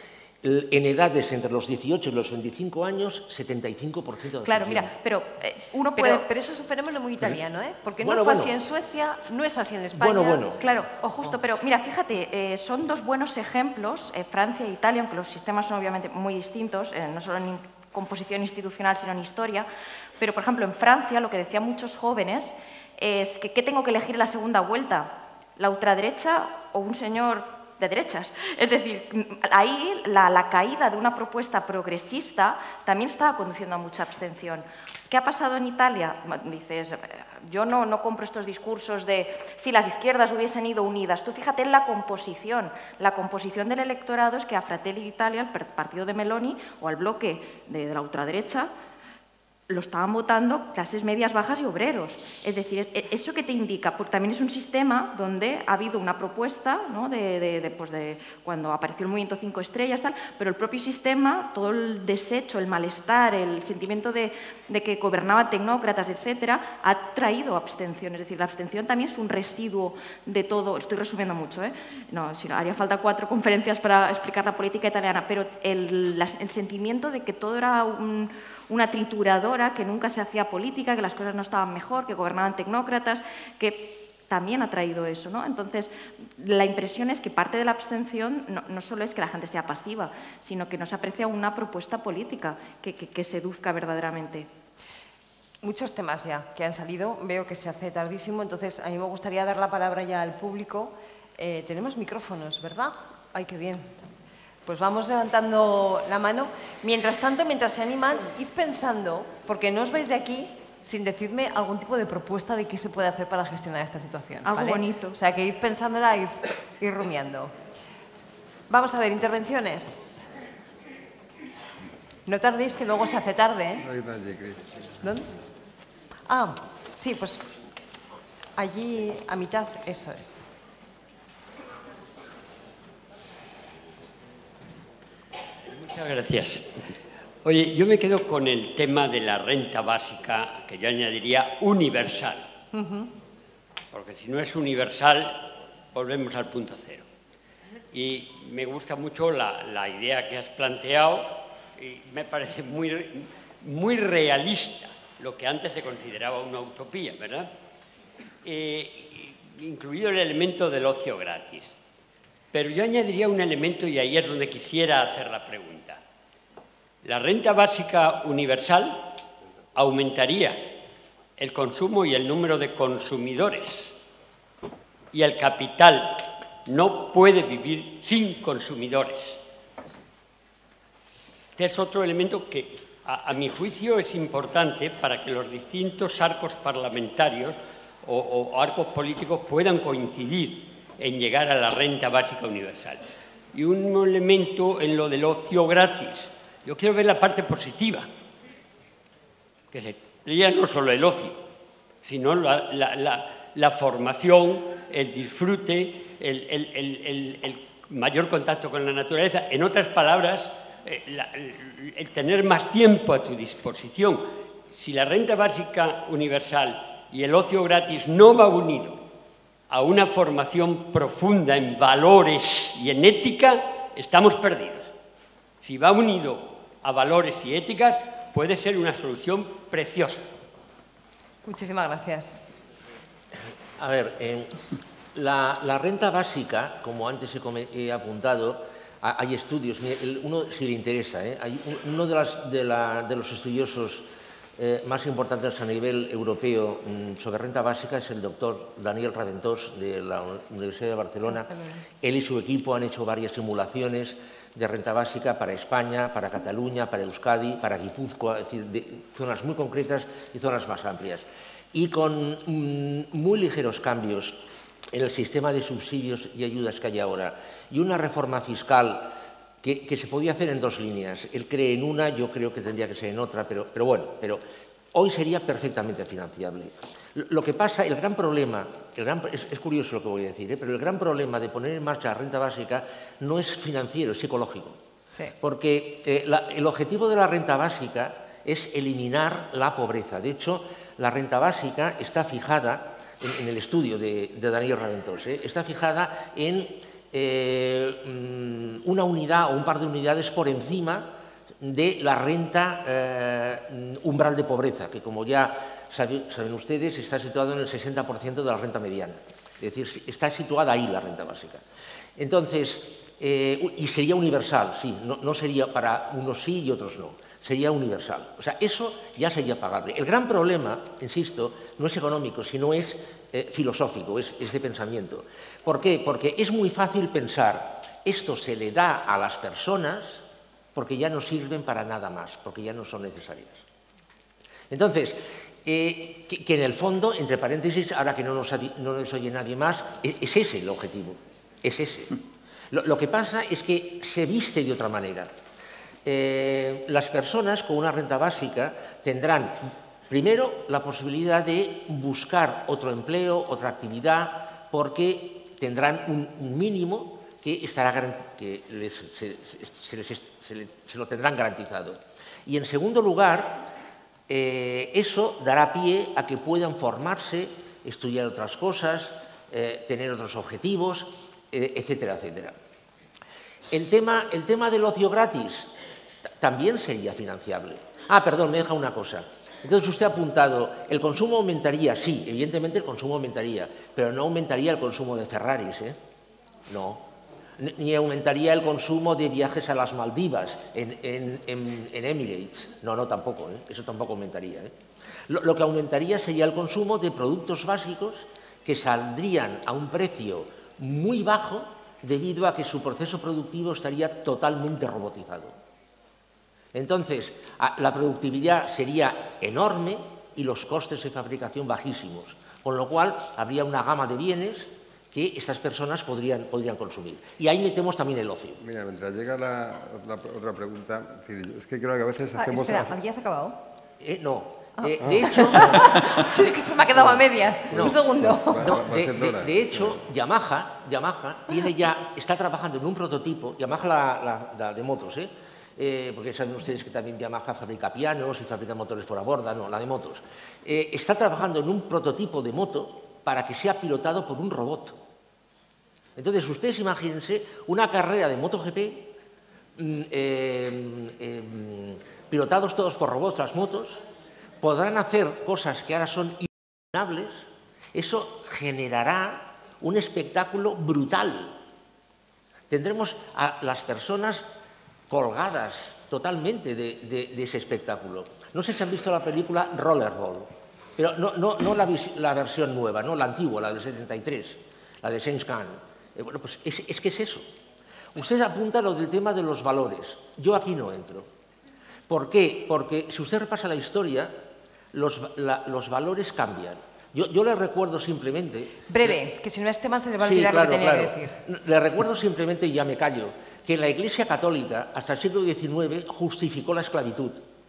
En edades entre los 18 y los 25 años, 75% de abstención. Claro, mira, pero uno puede... Pero eso es un fenómeno muy italiano, ¿eh? Porque Bueno, no fue bueno. así en Suecia, no es así en España. Bueno. Claro, justo, pero mira, fíjate, son dos buenos ejemplos, Francia e Italia, aunque los sistemas son obviamente muy distintos, no solo en composición institucional, sino en historia, pero por ejemplo en Francia lo que decían muchos jóvenes es que ¿qué tengo que elegir en la segunda vuelta? ¿La ultraderecha o un señor de derechas? Es decir, ahí la caída de una propuesta progresista también estaba conduciendo a mucha abstención. ¿Qué ha pasado en Italia? Dices, yo no compro estos discursos de si las izquierdas hubiesen ido unidas. Tú fíjate en la composición del electorado es que a Fratelli d'Italia, el partido de Meloni, o al bloque de la ultraderecha, lo estaban votando clases medias, bajas y obreros. Es decir, ¿eso qué te indica? Porque también es un sistema donde ha habido una propuesta, ¿no? pues de cuando apareció el movimiento 5 estrellas, tal, pero el propio sistema, todo el desecho, el malestar, el sentimiento de que gobernaban tecnócratas, etcétera, ha traído abstención. Es decir, la abstención también es un residuo de todo. Estoy resumiendo mucho, ¿eh? No, haría falta 4 conferencias para explicar la política italiana, pero el sentimiento de que todo era una trituradora, que nunca se hacía política, que las cosas no estaban mejor, que gobernaban tecnócratas, que también ha traído eso, ¿no? Entonces, la impresión es que parte de la abstención no solo es que la gente sea pasiva, sino que no se aprecia una propuesta política que seduzca verdaderamente. Muchos temas ya que han salido, veo que se hace tardísimo, entonces a mí me gustaría dar la palabra ya al público. Tenemos micrófonos, ¿verdad? ¡Ay, qué bien! Pues vamos levantando la mano. Mientras tanto, mientras se animan, id pensando, porque no os vais de aquí sin decirme algún tipo de propuesta de qué se puede hacer para gestionar esta situación. Algo ¿vale? bonito. O sea, que id pensándola, id rumiando. Vamos a ver, intervenciones. No tardéis, que luego se hace tarde, ¿eh? ¿Dónde? Ah, sí, pues allí a mitad, eso es. Muchas gracias. Oye, yo me quedo con el tema de la renta básica, que yo añadiría universal. Porque si no es universal, volvemos al punto cero. Y me gusta mucho la idea que has planteado y me parece muy realista lo que antes se consideraba una utopía, ¿verdad? Incluido el elemento del ocio gratis. Pero yo añadiría un elemento, y ahí es donde quisiera hacer la pregunta. La renta básica universal aumentaría el consumo y el número de consumidores. Y el capital no puede vivir sin consumidores. Este es otro elemento que, a mi juicio, es importante para que los distintos arcos parlamentarios o arcos políticos puedan coincidir en llegar a la renta básica universal. Y un elemento en lo del ocio gratis. Yo quiero ver la parte positiva, que sería no solo el ocio, sino la formación, el disfrute, el mayor contacto con la naturaleza. En otras palabras, el tener más tiempo a tu disposición. Si la renta básica universal y el ocio gratis no va unido a una formación profunda en valores y en ética, estamos perdidos. Si va unido a valores y éticas, puede ser una solución preciosa. Muchísimas gracias. A ver, la renta básica, como antes he apuntado, hay estudios, uno si le interesa, hay uno de los estudiosos más importantes a nivel europeo sobre renta básica es el doctor Daniel Raventós de la Universidad de Barcelona. Él y su equipo han hecho varias simulaciones de renta básica para España, para Cataluña, para Euskadi, para Guipúzcoa, es decir, de zonas muy concretas y zonas más amplias. Y con muy ligeros cambios en el sistema de subsidios y ayudas que hay ahora y una reforma fiscal que se podía hacer en 2 líneas. Él cree en una, yo creo que tendría que ser en otra, pero bueno, hoy sería perfectamente financiable. Lo que pasa, el gran problema, es curioso lo que voy a decir, pero el gran problema de poner en marcha la renta básica no es financiero, es psicológico. Sí. Porque el objetivo de la renta básica es eliminar la pobreza. De hecho, la renta básica está fijada, en el estudio de Daniel Raventós, está fijada en una unidad o un par de unidades por encima de la renta umbral de pobreza, que como ya saben ustedes, está situado en el 60% de la renta mediana. Es decir, está situada ahí la renta básica. Entonces, y sería universal, sí, no sería para unos sí y otros no, sería universal. O sea, eso ya sería pagable. El gran problema, insisto, no es económico, sino es filosófico, es de pensamiento. ¿Por qué? Porque es muy fácil pensar, esto se le da a las personas porque ya no sirven para nada más, porque ya no son necesarias. Entonces, que en el fondo, entre paréntesis, ahora que no nos oye nadie más, es ese el objetivo, es ese. Lo que pasa es que se viste de otra manera. Las personas con una renta básica tendrán, primero, la posibilidad de buscar otro empleo, otra actividad, porque tendrán un mínimo que se lo tendrán garantizado. Y en segundo lugar, eso dará pie a que puedan formarse, estudiar otras cosas, tener otros objetivos, etcétera, etcétera. El tema del ocio gratis también sería financiable. Perdón, me deja una cosa. Entonces usted ha apuntado, el consumo aumentaría, sí, evidentemente el consumo aumentaría, pero no aumentaría el consumo de Ferraris, no. Ni aumentaría el consumo de viajes a las Maldivas en Emirates. No, tampoco, eso tampoco aumentaría. Lo que aumentaría sería el consumo de productos básicos que saldrían a un precio muy bajo debido a que su proceso productivo estaría totalmente robotizado. Entonces, la productividad sería enorme y los costes de fabricación bajísimos, con lo cual habría una gama de bienes que estas personas podrían consumir. Y ahí metemos también el ocio. Mira, mientras llega la otra pregunta, es que creo que a veces hacemos... Espera, ¿ya se ha acabado? No. De hecho... Sí, es que se me ha quedado a medias. No, un segundo. De hecho, Yamaha está trabajando en un prototipo, Yamaha la de motos, porque saben ustedes que también Yamaha fabrica pianos y fabrica motores por a borda, no, la de motos. Está trabajando en un prototipo de moto para que sea pilotado por un robot. Entonces, ustedes imagínense una carrera de MotoGP pilotados todos por robots, las motos, podrán hacer cosas que ahora son inimaginables, eso generará un espectáculo brutal. Tendremos a las personas colgadas totalmente de ese espectáculo. No sé si han visto la película Rollerball, pero no la versión nueva, no la antigua, la del 73, la de James Caan. Bueno, pues es que es eso. Usted apunta lo del tema de los valores. Yo aquí no entro. ¿Por qué? Porque si usted repasa la historia, los valores cambian. Yo le recuerdo simplemente... Breve, que si no es tema se le va a olvidar lo que tenía que decir. Le recuerdo simplemente, y ya me callo, que la Iglesia Católica, hasta el siglo XIX, justificó la esclavitud.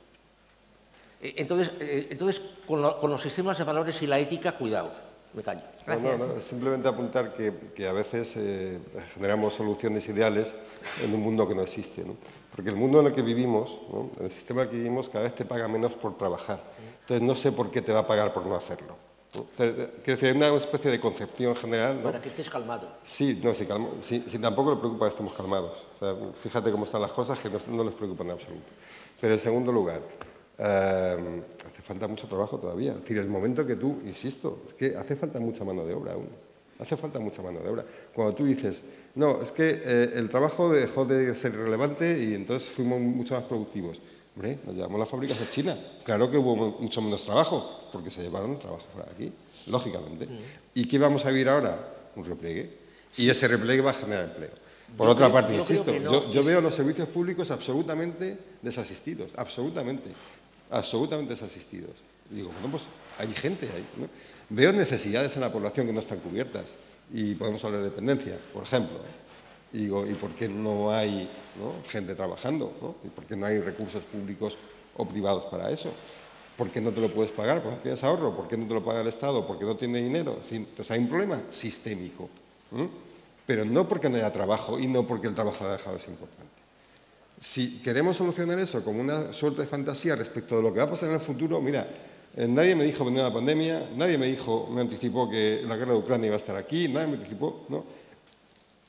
Entonces con los sistemas de valores y la ética, cuidado, me callo. No, simplemente apuntar que a veces generamos soluciones ideales en un mundo que no existe, ¿no? Porque el mundo en el que vivimos, ¿no? El sistema en el que vivimos, cada vez te paga menos por trabajar. Entonces no sé por qué te va a pagar por no hacerlo, ¿no? Quiero decir, hay una especie de concepción general, ¿no? Para que estés calmado. Sí, si tampoco le preocupa que estemos calmados. O sea, fíjate cómo están las cosas, que no les preocupan en absoluto. Pero en segundo lugar, hace falta mucho trabajo todavía. Es decir, el momento que tú, insisto, es que hace falta mucha mano de obra aún. Hace falta mucha mano de obra. Cuando tú dices, no, es que el trabajo dejó de ser relevante y entonces fuimos mucho más productivos. Hombre, nos llevamos las fábricas a China. Claro que hubo mucho menos trabajo, porque se llevaron el trabajo fuera de aquí, lógicamente. ¿Y qué vamos a vivir ahora? Un repliegue. Y ese repliegue va a generar empleo. Por otra parte, insisto, yo veo los servicios públicos absolutamente desasistidos, absolutamente desasistidos. Y digo, bueno, pues hay gente ahí, ¿no? Veo necesidades en la población que no están cubiertas y podemos hablar de dependencia, por ejemplo. Y digo, ¿y por qué no hay, ¿no? gente trabajando, ¿no? ¿Y por qué no hay recursos públicos o privados para eso? ¿Por qué no te lo puedes pagar? ¿Por qué tienes ahorro? ¿Por qué no te lo paga el Estado? ¿Por qué no tiene dinero? En fin, entonces hay un problema sistémico, ¿no? Pero no porque no haya trabajo y no porque el trabajo haya dejado de ser importante. Si queremos solucionar eso como una suerte de fantasía respecto de lo que va a pasar en el futuro, mira, nadie me dijo venía la pandemia, nadie me anticipó que la guerra de Ucrania iba a estar aquí, nadie me anticipó, ¿no?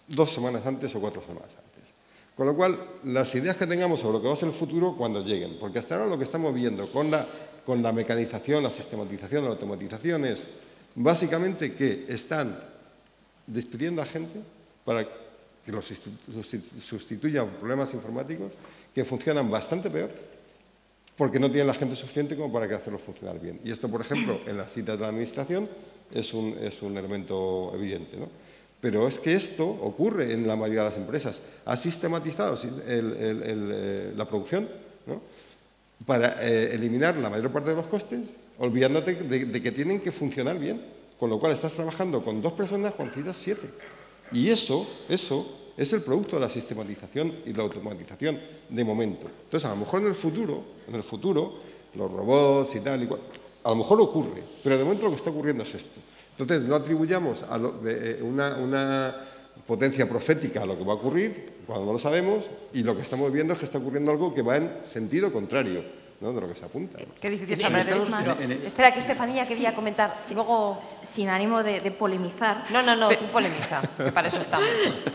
2 semanas antes o 4 semanas antes. Con lo cual, las ideas que tengamos sobre lo que va a ser el futuro cuando lleguen, porque hasta ahora lo que estamos viendo con la mecanización, la sistematización, la automatización es básicamente que están despidiendo a gente para que los sustituyan problemas informáticos que funcionan bastante peor porque no tienen la gente suficiente como para que hacerlos funcionar bien. Y esto, por ejemplo, en las citas de la administración es un elemento evidente, ¿no? Pero es que esto ocurre en la mayoría de las empresas. Ha sistematizado la producción, ¿no?, para eliminar la mayor parte de los costes, olvidándote de que tienen que funcionar bien. Con lo cual estás trabajando con 2 personas cuando necesitas 7. Y eso es el producto de la sistematización y la automatización de momento. Entonces, a lo mejor en el futuro, los robots y tal y cual, a lo mejor ocurre, pero de momento lo que está ocurriendo es esto. Entonces, no atribuyamos una potencia profética a lo que va a ocurrir, cuando no lo sabemos, y lo que estamos viendo es que está ocurriendo algo que va en sentido contrario, ¿no?, de lo que se apunta. Qué difícil saber del futuro. Espera, que Estefanía quería comentar. Luego... Sin ánimo de polemizar. No, tú polemiza, que para eso estamos.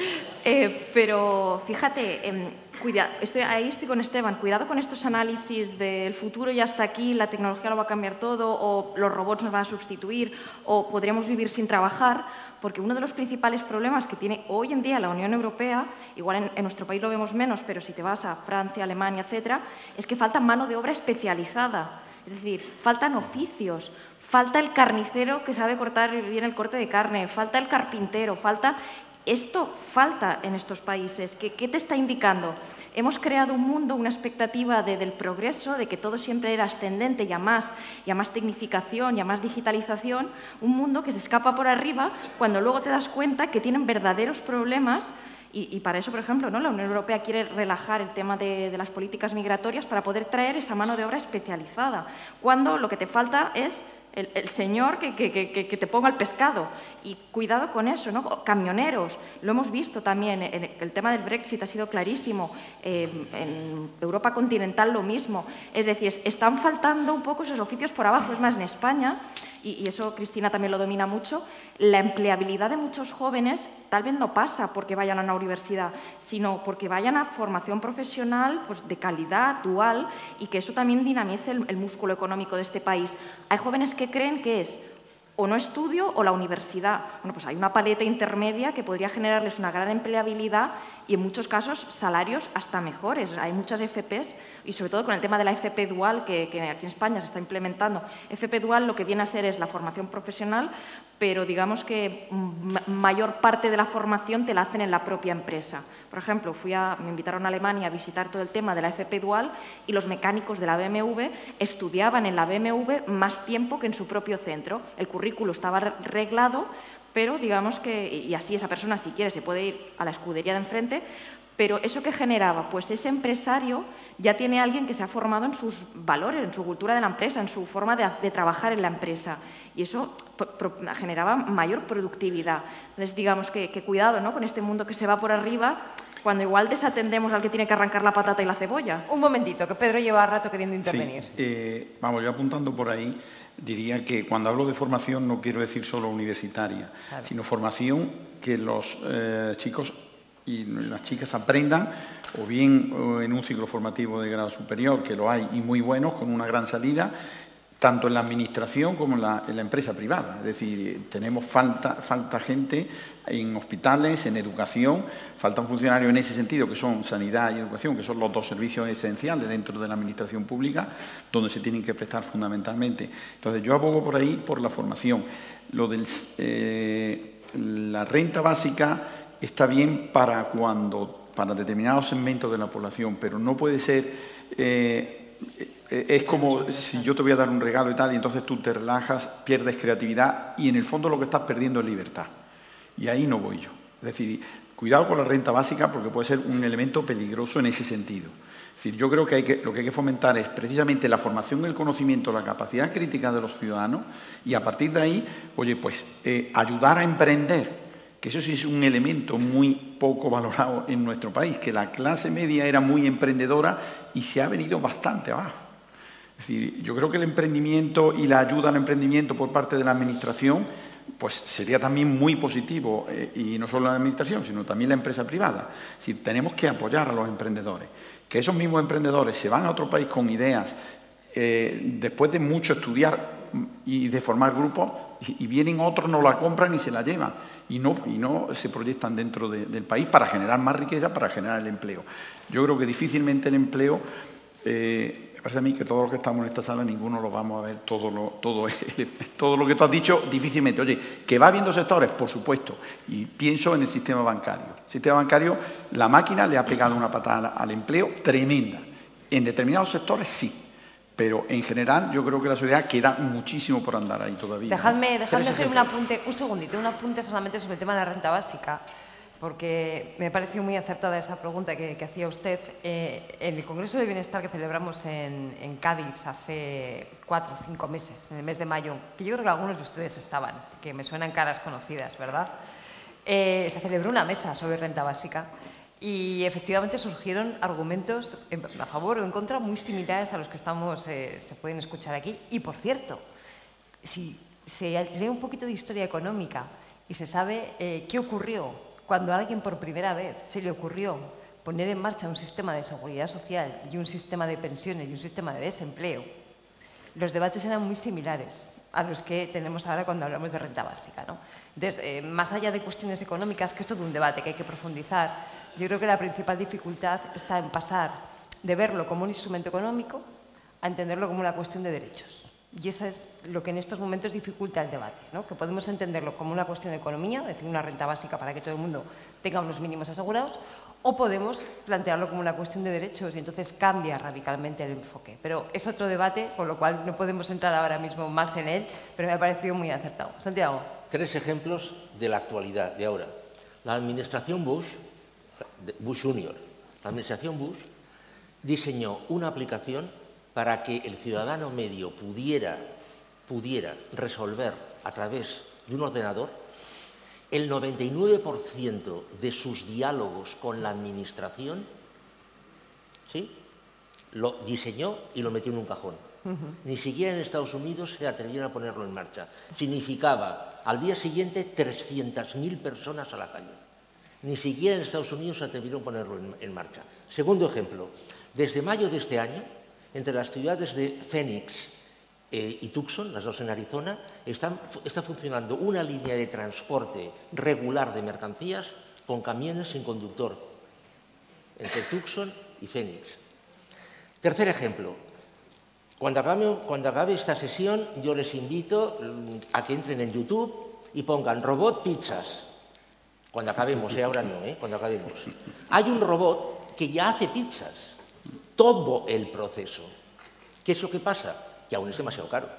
Pero fíjate, ahí estoy con Esteban, cuidado con estos análisis del futuro ya está aquí, la tecnología lo va a cambiar todo, o los robots nos van a sustituir, o podremos vivir sin trabajar, porque uno de los principales problemas que tiene hoy en día la Unión Europea, igual en nuestro país lo vemos menos, pero si te vas a Francia, Alemania, etcétera, es que falta mano de obra especializada, es decir, faltan oficios. Falta el carnicero que sabe cortar bien el corte de carne, falta el carpintero, esto falta en estos países. ¿Qué te está indicando? Hemos creado un mundo, una expectativa del progreso, de que todo siempre era ascendente y a más tecnificación y a más digitalización, un mundo que se escapa por arriba cuando luego te das cuenta que tienen verdaderos problemas. Y para eso, por ejemplo, ¿no?, la Unión Europea quiere relajar el tema de las políticas migratorias para poder traer esa mano de obra especializada, cuando lo que te falta es el señor que te ponga el pescado. Y cuidado con eso, ¿no? Camioneros, lo hemos visto también, el tema del Brexit ha sido clarísimo, en Europa continental lo mismo. Es decir, están faltando un poco esos oficios por abajo. Es más, en España, y eso Cristina también lo domina mucho, la empleabilidad de muchos jóvenes tal vez no pasa porque vayan a una universidad, sino porque vayan a formación profesional, pues, de calidad, dual, y que eso también dinamice el músculo económico de este país. Hay jóvenes que creen que es o no estudio o la universidad. Bueno, pues hay una paleta intermedia que podría generarles una gran empleabilidad y en muchos casos salarios hasta mejores. Hay muchas FPs y sobre todo con el tema de la FP dual que aquí en España se está implementando. FP dual lo que viene a ser es la formación profesional, pero digamos que mayor parte de la formación te la hacen en la propia empresa. Por ejemplo, me invitaron a Alemania a visitar todo el tema de la FP dual y los mecánicos de la BMW estudiaban en la BMW más tiempo que en su propio centro. El currículo estaba reglado, pero digamos que, y así esa persona si quiere se puede ir a la escudería de enfrente, pero ¿eso qué generaba? Pues ese empresario ya tiene a alguien que se ha formado en sus valores, en su cultura de la empresa, en su forma de trabajar en la empresa. Y eso generaba mayor productividad. Entonces, digamos que cuidado, ¿no?, con este mundo que se va por arriba, cuando igual desatendemos al que tiene que arrancar la patata y la cebolla. Un momentito, que Pedro lleva rato queriendo intervenir. Sí, yo apuntando por ahí, diría que cuando hablo de formación no quiero decir solo universitaria, claro, sino formación que los chicos y las chicas aprendan o bien en un ciclo formativo de grado superior, que lo hay y muy buenos, con una gran salida, tanto en la administración como en la empresa privada. Es decir, tenemos falta gente en hospitales, en educación, faltan funcionarios en ese sentido, que son sanidad y educación, que son los 2 servicios esenciales dentro de la administración pública, donde se tienen que prestar fundamentalmente. Entonces, yo abogo por ahí, por la formación. Lo de la renta básica está bien para determinados segmentos de la población, pero no puede ser... es como si yo te voy a dar un regalo y tal, y entonces tú te relajas, pierdes creatividad y en el fondo lo que estás perdiendo es libertad. Y ahí no voy yo. Es decir, cuidado con la renta básica porque puede ser un elemento peligroso en ese sentido. Es decir, yo creo que lo que hay que fomentar es precisamente la formación, el conocimiento, la capacidad crítica de los ciudadanos y a partir de ahí, ayudar a emprender. Que eso sí es un elemento muy poco valorado en nuestro país, que la clase media era muy emprendedora y se ha venido bastante abajo. Es decir, yo creo que el emprendimiento y la ayuda al emprendimiento por parte de la administración pues sería también muy positivo, y no solo la administración, sino también la empresa privada. Es decir, tenemos que apoyar a los emprendedores. Que esos mismos emprendedores se van a otro país con ideas, después de mucho estudiar y de formar grupos, y vienen otros, no la compran y se la llevan, y no se proyectan dentro del país para generar más riqueza, para generar el empleo. Yo creo que difícilmente el empleo, me parece a mí que todos los que estamos en esta sala, ninguno lo vamos a ver, todo lo que tú has dicho, difícilmente. Oye, que va habiendo sectores, por supuesto, y pienso en el sistema bancario. El sistema bancario, la máquina le ha pegado una patada al empleo tremenda. En determinados sectores sí, pero en general yo creo que la sociedad queda muchísimo por andar ahí todavía. Dejadme hacer un apunte, un segundito, un apunte solamente sobre el tema de la renta básica, porque me pareció muy acertada esa pregunta que hacía usted. En el Congreso de Bienestar que celebramos en Cádiz hace 4 o 5 meses, en el mes de mayo, que yo creo que algunos de ustedes estaban, que me suenan caras conocidas, ¿verdad? Se celebró una mesa sobre renta básica y efectivamente surgieron argumentos a favor o en contra muy similares a los que se pueden escuchar aquí. Y, por cierto, si se lee un poquito de historia económica y se sabe qué ocurrió cuando a alguien por primera vez se le ocurrió poner en marcha un sistema de seguridad social y un sistema de pensiones y un sistema de desempleo, los debates eran muy similares a los que tenemos ahora cuando hablamos de renta básica, ¿no? Entonces, más allá de cuestiones económicas, que es todo un debate que hay que profundizar, yo creo que la principal dificultad está en pasar de verlo como un instrumento económico a entenderlo como una cuestión de derechos. Y eso es lo que en estos momentos dificulta el debate, ¿no? Que podemos entenderlo como una cuestión de economía, es decir, una renta básica para que todo el mundo tenga unos mínimos asegurados, o podemos plantearlo como una cuestión de derechos y entonces cambia radicalmente el enfoque. Pero es otro debate, con lo cual no podemos entrar ahora mismo más en él, pero me ha parecido muy acertado. Santiago. 3 ejemplos de la actualidad, de ahora. La administración Bush Junior, la administración Bush diseñó una aplicación para que el ciudadano medio pudiera resolver a través de un ordenador el 99% de sus diálogos con la administración, ¿sí? Lo diseñó y lo metió en un cajón. Ni siquiera en Estados Unidos se atrevieron a ponerlo en marcha. Significaba al día siguiente 300.000 personas a la calle. Ni siquiera en Estados Unidos se atrevieron a ponerlo en marcha. Segundo ejemplo, desde mayo de este año, entre las ciudades de Phoenix y Tucson, las dos en Arizona, está funcionando una línea de transporte regular de mercancías con camiones sin conductor, entre Tucson y Phoenix. Tercer ejemplo, cuando acabe esta sesión, yo les invito a que entren en YouTube y pongan robot pizzas. Cuando acabemos, ahora no, cuando acabemos. Hay un robot que ya hace pizzas. Todo el proceso. ¿Qué es lo que pasa? Que aún es demasiado caro.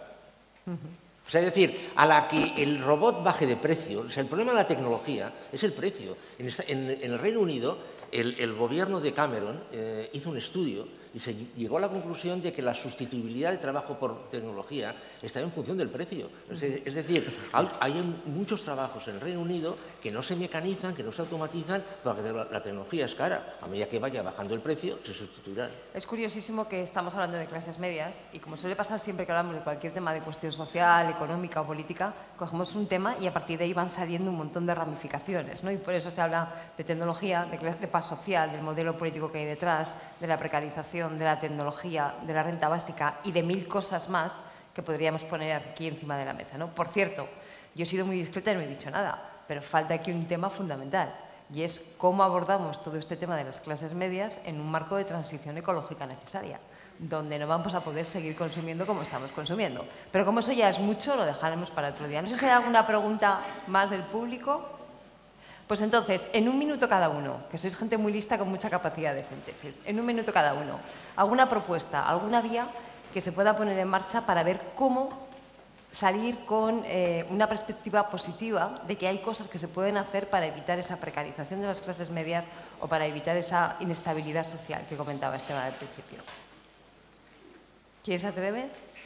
O sea, es decir, a la que el robot baje de precio, o sea, el problema de la tecnología es el precio. En el Reino Unido, el gobierno de Cameron hizo un estudio y se llegó a la conclusión de que la sustituibilidad de trabajo por tecnología está en función del precio. Es decir, hay muchos trabajos en el Reino Unido que no se mecanizan, que no se automatizan, porque la tecnología es cara. A medida que vaya bajando el precio, se sustituirán. Es curiosísimo que estamos hablando de clases medias y, como suele pasar siempre que hablamos de cualquier tema de cuestión social, económica o política, cogemos un tema y a partir de ahí van saliendo un montón de ramificaciones, ¿no? Y por eso se habla de tecnología, de paz social, del modelo político que hay detrás, de la precarización, de la tecnología, de la renta básica y de 1000 cosas más que podríamos poner aquí encima de la mesa, ¿no? Por cierto, yo he sido muy discreta y no he dicho nada, pero falta aquí un tema fundamental y es cómo abordamos todo este tema de las clases medias en un marco de transición ecológica necesaria, donde no vamos a poder seguir consumiendo como estamos consumiendo. Pero como eso ya es mucho, lo dejaremos para otro día. No sé si hay alguna pregunta más del público. Pues entonces, en 1 minuto cada uno, que sois gente muy lista con mucha capacidad de síntesis, en 1 minuto cada uno, alguna propuesta, alguna vía que se pueda poner en marcha para ver cómo salir con una perspectiva positiva de que hay cosas que se pueden hacer para evitar esa precarización de las clases medias o para evitar esa inestabilidad social que comentaba Esteban al principio. ¿Quién se atreve?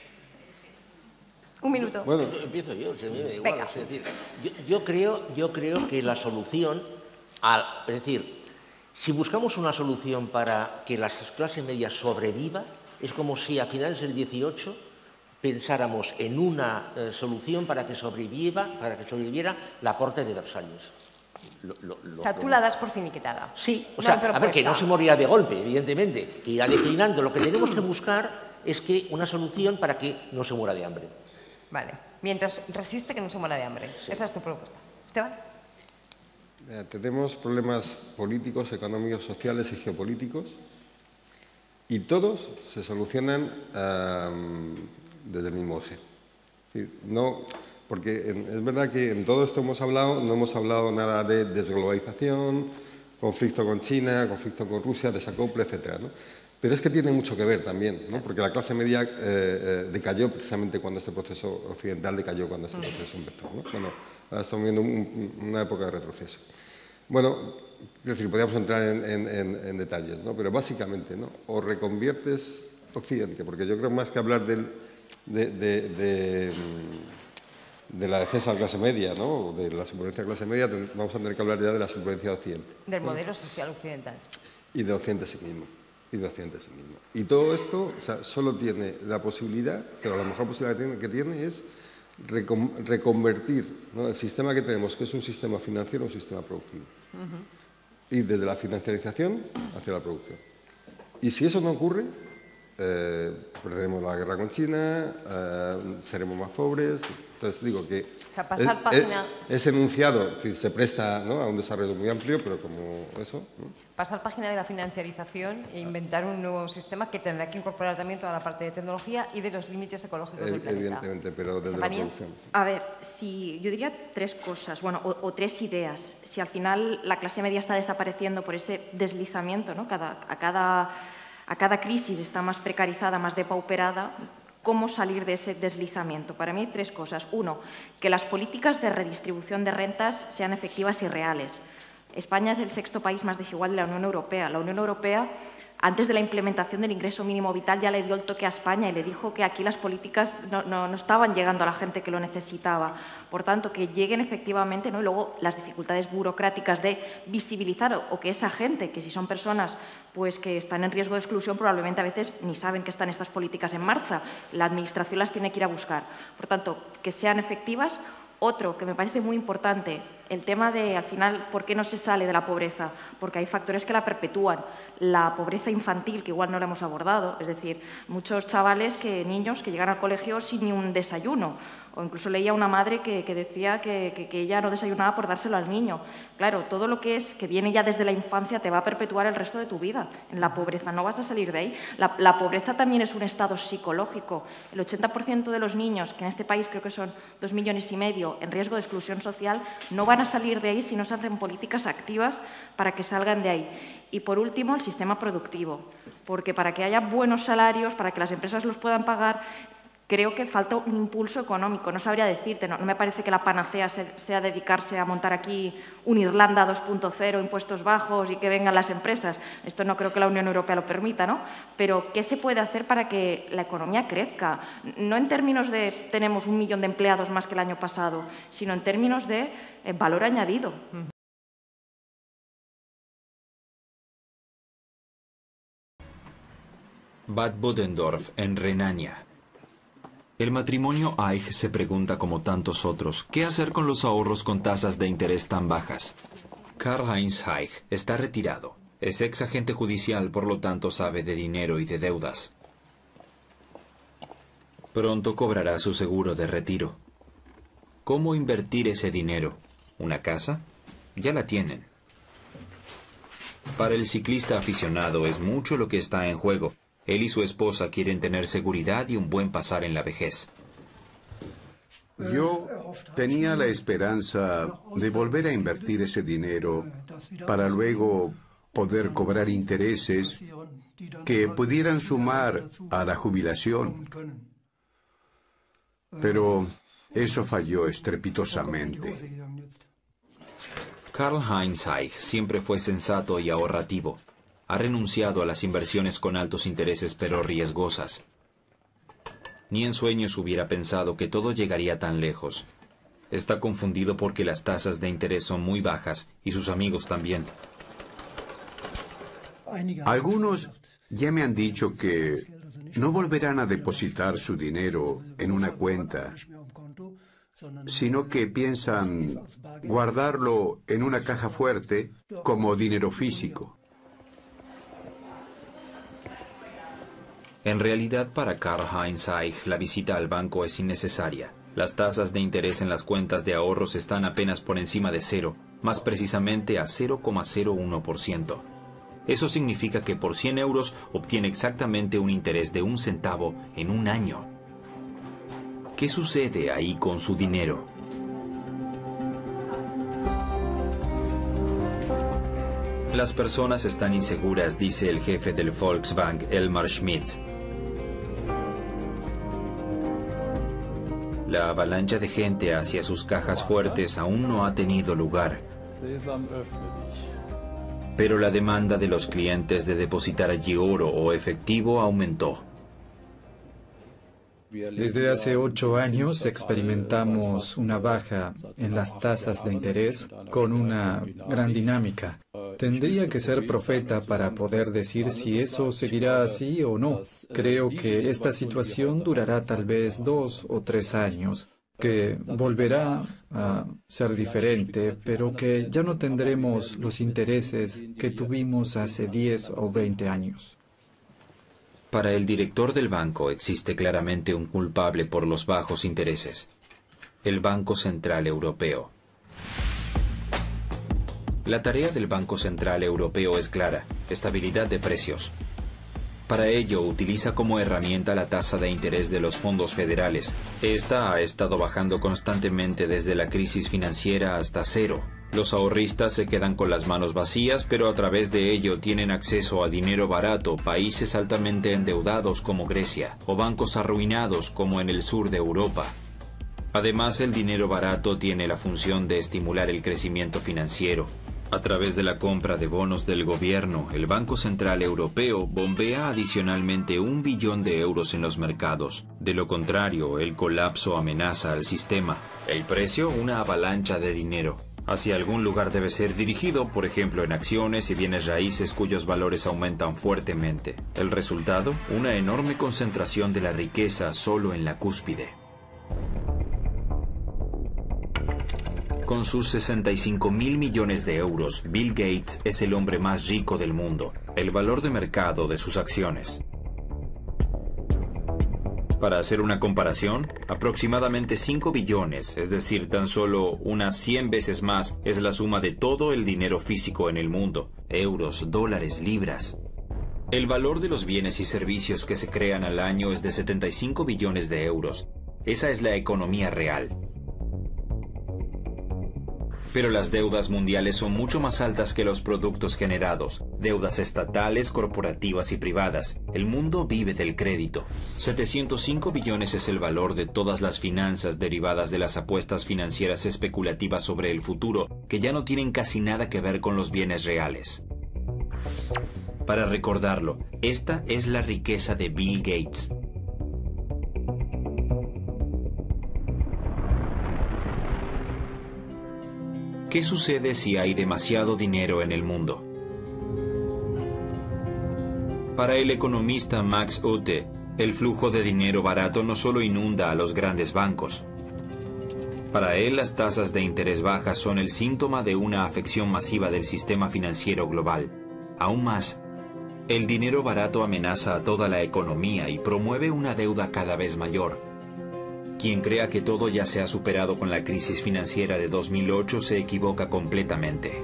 1 minuto. Bueno, empiezo yo, si a mí me da igual. Es decir, yo creo que la solución, es decir, si buscamos una solución para que las clases medias sobrevivan, es como si a finales del 18 pensáramos en una solución para que sobreviviera la corte de Versalles. O sea, tú la das por finiquitada. Sí, o sea, a ver, que no se morirá de golpe, evidentemente, que irá declinando. Lo que tenemos que buscar es que una solución para que no se muera de hambre. Vale, mientras resiste que no se muera de hambre. Sí. Esa es tu propuesta. Esteban. Tenemos problemas políticos, económicos, sociales y geopolíticos, y todos se solucionan desde el mismo eje. Es decir, no, porque es verdad que en todo esto no hemos hablado nada de desglobalización, conflicto con China, conflicto con Rusia, desacople, etcétera, ¿no? Pero es que tiene mucho que ver también, ¿no? Porque la clase media decayó precisamente cuando este proceso occidental decayó, cuando este proceso empezó, ¿no? Bueno, ahora estamos viendo una época de retroceso. Bueno, es decir, podríamos entrar en detalles, ¿no? Pero básicamente, ¿no? O reconviertes Occidente, porque yo creo más que hablar de la defensa de la clase media, ¿no? De la supervivencia de la clase media, vamos a tener que hablar ya de la supervivencia de Occidente. Del modelo social occidental. Y de Occidente sí mismo. Y todo esto, o sea, solo tiene la posibilidad, pero la mejor posibilidad que tiene es reconvertir, ¿no? El sistema que tenemos, que es un sistema financiero, un sistema productivo. Ir desde la financiarización hacia la producción. Y si eso no ocurre, perderemos la guerra con China, seremos más pobres. Entonces digo que o sea, pasar página... ese enunciado se presta, ¿no? A un desarrollo muy amplio, pero como eso, ¿no? Pasar página de la financiarización e inventar un nuevo sistema que tendrá que incorporar también toda la parte de tecnología y de los límites ecológicos del planeta. Evidentemente, pero desde la producción. A ver, si yo diría tres cosas, bueno, o tres ideas. Si al final la clase media está desapareciendo por ese deslizamiento, ¿no? A cada crisis está más precarizada, más depauperada. ¿Cómo salir de ese deslizamiento? Para mí hay tres cosas. Uno, que las políticas de redistribución de rentas sean efectivas y reales. España es el sexto país más desigual de la Unión Europea. La Unión Europea, antes de la implementación del ingreso mínimo vital, ya le dio el toque a España y le dijo que aquí las políticas no estaban llegando a la gente que lo necesitaba. Por tanto, que lleguen efectivamente, ¿no? Y luego las dificultades burocráticas de visibilizar o que esa gente, que si son personas pues, que están en riesgo de exclusión, probablemente a veces ni saben que están estas políticas en marcha. La Administración las tiene que ir a buscar. Por tanto, que sean efectivas. Otro, que me parece muy importante, el tema de, al final, ¿por qué no se sale de la pobreza? Porque hay factores que la perpetúan. La pobreza infantil, que igual no la hemos abordado, es decir, muchos niños que llegan al colegio sin ni un desayuno. O incluso leía una madre que decía que ella no desayunaba por dárselo al niño. Claro, todo lo que viene ya desde la infancia te va a perpetuar el resto de tu vida. En la pobreza no vas a salir de ahí. La pobreza también es un estado psicológico. El 80% de los niños, que en este país creo que son 2,5 millones en riesgo de exclusión social, no van a salir de ahí si no se hacen políticas activas para que salgan de ahí. Y por último, el sistema productivo. Porque para que haya buenos salarios, para que las empresas los puedan pagar, creo que falta un impulso económico. No sabría decirte, no me parece que la panacea sea dedicarse a montar aquí un Irlanda 2.0, impuestos bajos y que vengan las empresas. Esto no creo que la Unión Europea lo permita, ¿no? Pero ¿qué se puede hacer para que la economía crezca? No en términos de tenemos 1 millón de empleados más que el año pasado, sino en términos de valor añadido. Bad Bodendorf, en Renania. El matrimonio Eich se pregunta, como tantos otros, ¿qué hacer con los ahorros con tasas de interés tan bajas? Karl-Heinz Eich está retirado. Es ex agente judicial, por lo tanto sabe de dinero y de deudas. Pronto cobrará su seguro de retiro. ¿Cómo invertir ese dinero? ¿Una casa? Ya la tienen. Para el ciclista aficionado es mucho lo que está en juego. Él y su esposa quieren tener seguridad y un buen pasar en la vejez. Yo tenía la esperanza de volver a invertir ese dinero para luego poder cobrar intereses que pudieran sumar a la jubilación. Pero eso falló estrepitosamente. Karl-Heinz Eich siempre fue sensato y ahorrativo. Ha renunciado a las inversiones con altos intereses pero riesgosas. Ni en sueños hubiera pensado que todo llegaría tan lejos. Está confundido porque las tasas de interés son muy bajas y sus amigos también. Algunos ya me han dicho que no volverán a depositar su dinero en una cuenta, sino que piensan guardarlo en una caja fuerte como dinero físico. En realidad, para Karl-Heinz Eich, la visita al banco es innecesaria. Las tasas de interés en las cuentas de ahorros están apenas por encima de cero, más precisamente a 0,01%. Eso significa que por 100 euros obtiene exactamente un interés de 1 centavo en un año. ¿Qué sucede ahí con su dinero? Las personas están inseguras, dice el jefe del Volksbank, Elmar Schmidt. La avalancha de gente hacia sus cajas fuertes aún no ha tenido lugar. Pero la demanda de los clientes de depositar allí oro o efectivo aumentó. Desde hace 8 años experimentamos una baja en las tasas de interés con una gran dinámica. Tendría que ser profeta para poder decir si eso seguirá así o no. Creo que esta situación durará tal vez 2 o 3 años, que volverá a ser diferente, pero que ya no tendremos los intereses que tuvimos hace 10 o 20 años. Para el director del banco existe claramente un culpable por los bajos intereses: el Banco Central Europeo. La tarea del Banco Central Europeo es clara: estabilidad de precios. Para ello utiliza como herramienta la tasa de interés de los fondos federales. Esta ha estado bajando constantemente desde la crisis financiera hasta cero. Los ahorristas se quedan con las manos vacías, pero a través de ello tienen acceso a dinero barato, países altamente endeudados como Grecia, o bancos arruinados como en el sur de Europa. Además, el dinero barato tiene la función de estimular el crecimiento financiero. A través de la compra de bonos del gobierno, el Banco Central Europeo bombea adicionalmente 1 billón de euros en los mercados. De lo contrario, el colapso amenaza al sistema. El precio, una avalancha de dinero. Hacia algún lugar debe ser dirigido, por ejemplo en acciones y bienes raíces cuyos valores aumentan fuertemente. El resultado, una enorme concentración de la riqueza solo en la cúspide. Con sus 65.000 millones de euros, Bill Gates es el hombre más rico del mundo. El valor de mercado de sus acciones. Para hacer una comparación, aproximadamente 5 billones, es decir, tan solo unas 100 veces más, es la suma de todo el dinero físico en el mundo: euros, dólares, libras. El valor de los bienes y servicios que se crean al año es de 75 billones de euros. Esa es la economía real. Pero las deudas mundiales son mucho más altas que los productos generados. Deudas estatales, corporativas y privadas. El mundo vive del crédito. 705 billones es el valor de todas las finanzas derivadas de las apuestas financieras especulativas sobre el futuro, que ya no tienen casi nada que ver con los bienes reales. Para recordarlo, esta es la riqueza de Bill Gates. ¿Qué sucede si hay demasiado dinero en el mundo? Para el economista Max Otte, el flujo de dinero barato no solo inunda a los grandes bancos. Para él, las tasas de interés bajas son el síntoma de una afección masiva del sistema financiero global. Aún más, el dinero barato amenaza a toda la economía y promueve una deuda cada vez mayor. Quien crea que todo ya se ha superado con la crisis financiera de 2008 se equivoca completamente.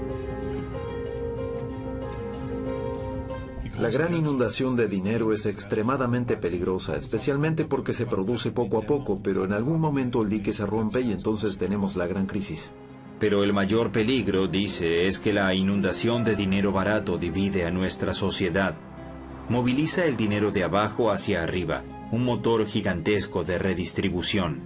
La gran inundación de dinero es extremadamente peligrosa, especialmente porque se produce poco a poco, pero en algún momento el dique se rompe y entonces tenemos la gran crisis. Pero el mayor peligro, dice, es que la inundación de dinero barato divide a nuestra sociedad. Moviliza el dinero de abajo hacia arriba, un motor gigantesco de redistribución.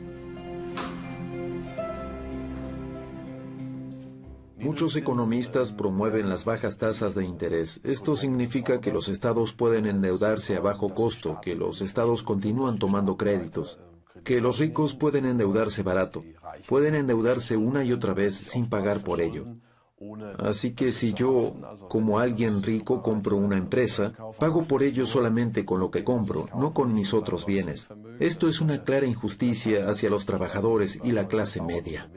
Muchos economistas promueven las bajas tasas de interés. Esto significa que los estados pueden endeudarse a bajo costo, que los estados continúan tomando créditos, que los ricos pueden endeudarse barato, pueden endeudarse una y otra vez sin pagar por ello. Así que si yo, como alguien rico, compro una empresa, pago por ello solamente con lo que compro, no con mis otros bienes. Esto es una clara injusticia hacia los trabajadores y la clase media.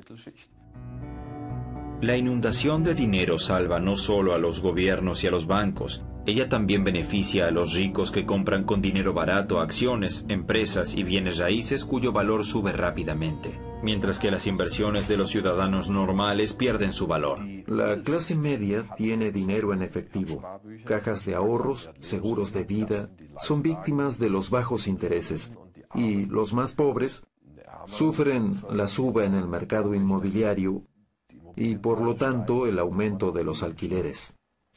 La inundación de dinero salva no solo a los gobiernos y a los bancos, ella también beneficia a los ricos que compran con dinero barato acciones, empresas y bienes raíces cuyo valor sube rápidamente, mientras que las inversiones de los ciudadanos normales pierden su valor. La clase media tiene dinero en efectivo, cajas de ahorros, seguros de vida, son víctimas de los bajos intereses, y los más pobres sufren la suba en el mercado inmobiliario y por lo tanto el aumento de los alquileres.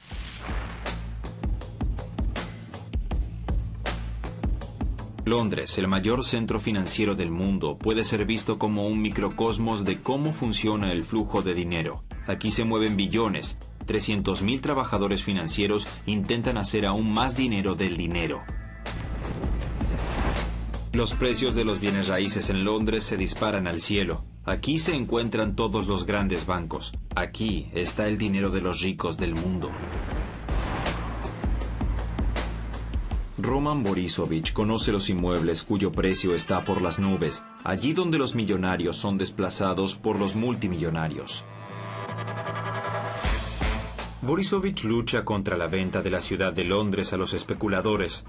Londres, el mayor centro financiero del mundo, puede ser visto como un microcosmos de cómo funciona el flujo de dinero. Aquí se mueven billones. 300.000 trabajadores financieros intentan hacer aún más dinero del dinero. Los precios de los bienes raíces en Londres se disparan al cielo. Aquí se encuentran todos los grandes bancos. Aquí está el dinero de los ricos del mundo. Roman Borisovich conoce los inmuebles cuyo precio está por las nubes, allí donde los millonarios son desplazados por los multimillonarios. Borisovich lucha contra la venta de la ciudad de Londres a los especuladores.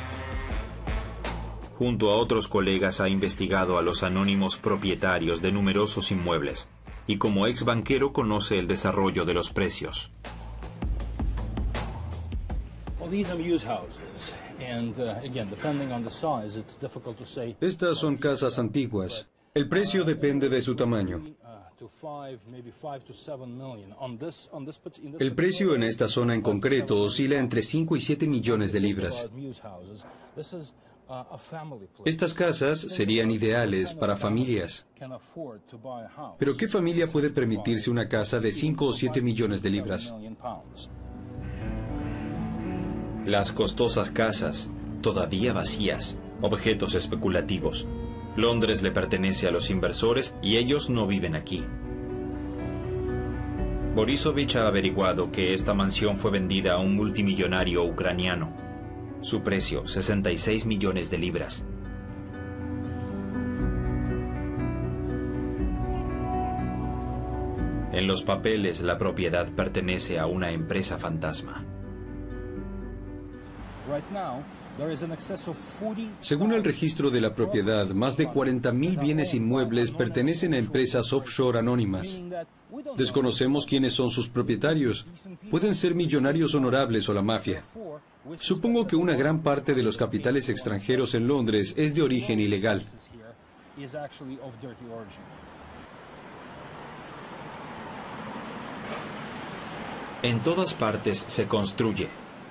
Junto a otros colegas ha investigado a los anónimos propietarios de numerosos inmuebles y como ex banquero conoce el desarrollo de los precios. Estas son casas antiguas. El precio depende de su tamaño. El precio en esta zona en concreto oscila entre 5 y 7 millones de libras. Estas casas serían ideales para familias. Pero ¿qué familia puede permitirse una casa de 5 o 7 millones de libras? Las costosas casas, todavía vacías, objetos especulativos. Londres le pertenece a los inversores y ellos no viven aquí. Borisovich ha averiguado que esta mansión fue vendida a un multimillonario ucraniano. Su precio, 66 millones de libras. En los papeles, la propiedad pertenece a una empresa fantasma. Según el registro de la propiedad, más de 40.000 bienes inmuebles pertenecen a empresas offshore anónimas. Desconocemos quiénes son sus propietarios. Pueden ser millonarios honorables o la mafia. Supongo que una gran parte de los capitales extranjeros en Londres es de origen ilegal. En todas partes se construye.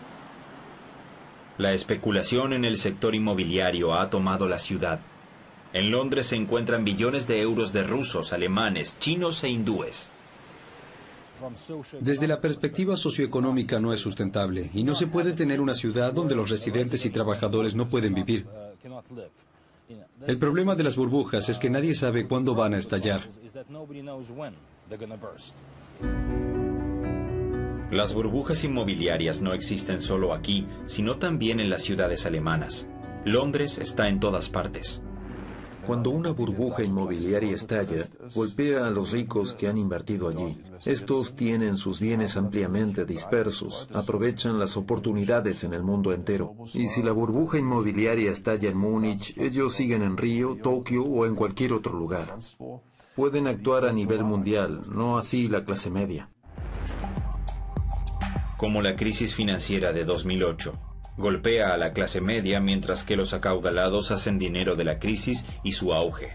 La especulación en el sector inmobiliario ha tomado la ciudad. En Londres se encuentran billones de euros de rusos, alemanes, chinos e hindúes. Desde la perspectiva socioeconómica no es sustentable y no se puede tener una ciudad donde los residentes y trabajadores no pueden vivir. El problema de las burbujas es que nadie sabe cuándo van a estallar. Las burbujas inmobiliarias no existen solo aquí, sino también en las ciudades alemanas. Londres está en todas partes. Cuando una burbuja inmobiliaria estalla, golpea a los ricos que han invertido allí. Estos tienen sus bienes ampliamente dispersos, aprovechan las oportunidades en el mundo entero. Y si la burbuja inmobiliaria estalla en Múnich, ellos siguen en Río, Tokio o en cualquier otro lugar. Pueden actuar a nivel mundial, no así la clase media. Como la crisis financiera de 2008. Golpea a la clase media mientras que los acaudalados hacen dinero de la crisis y su auge.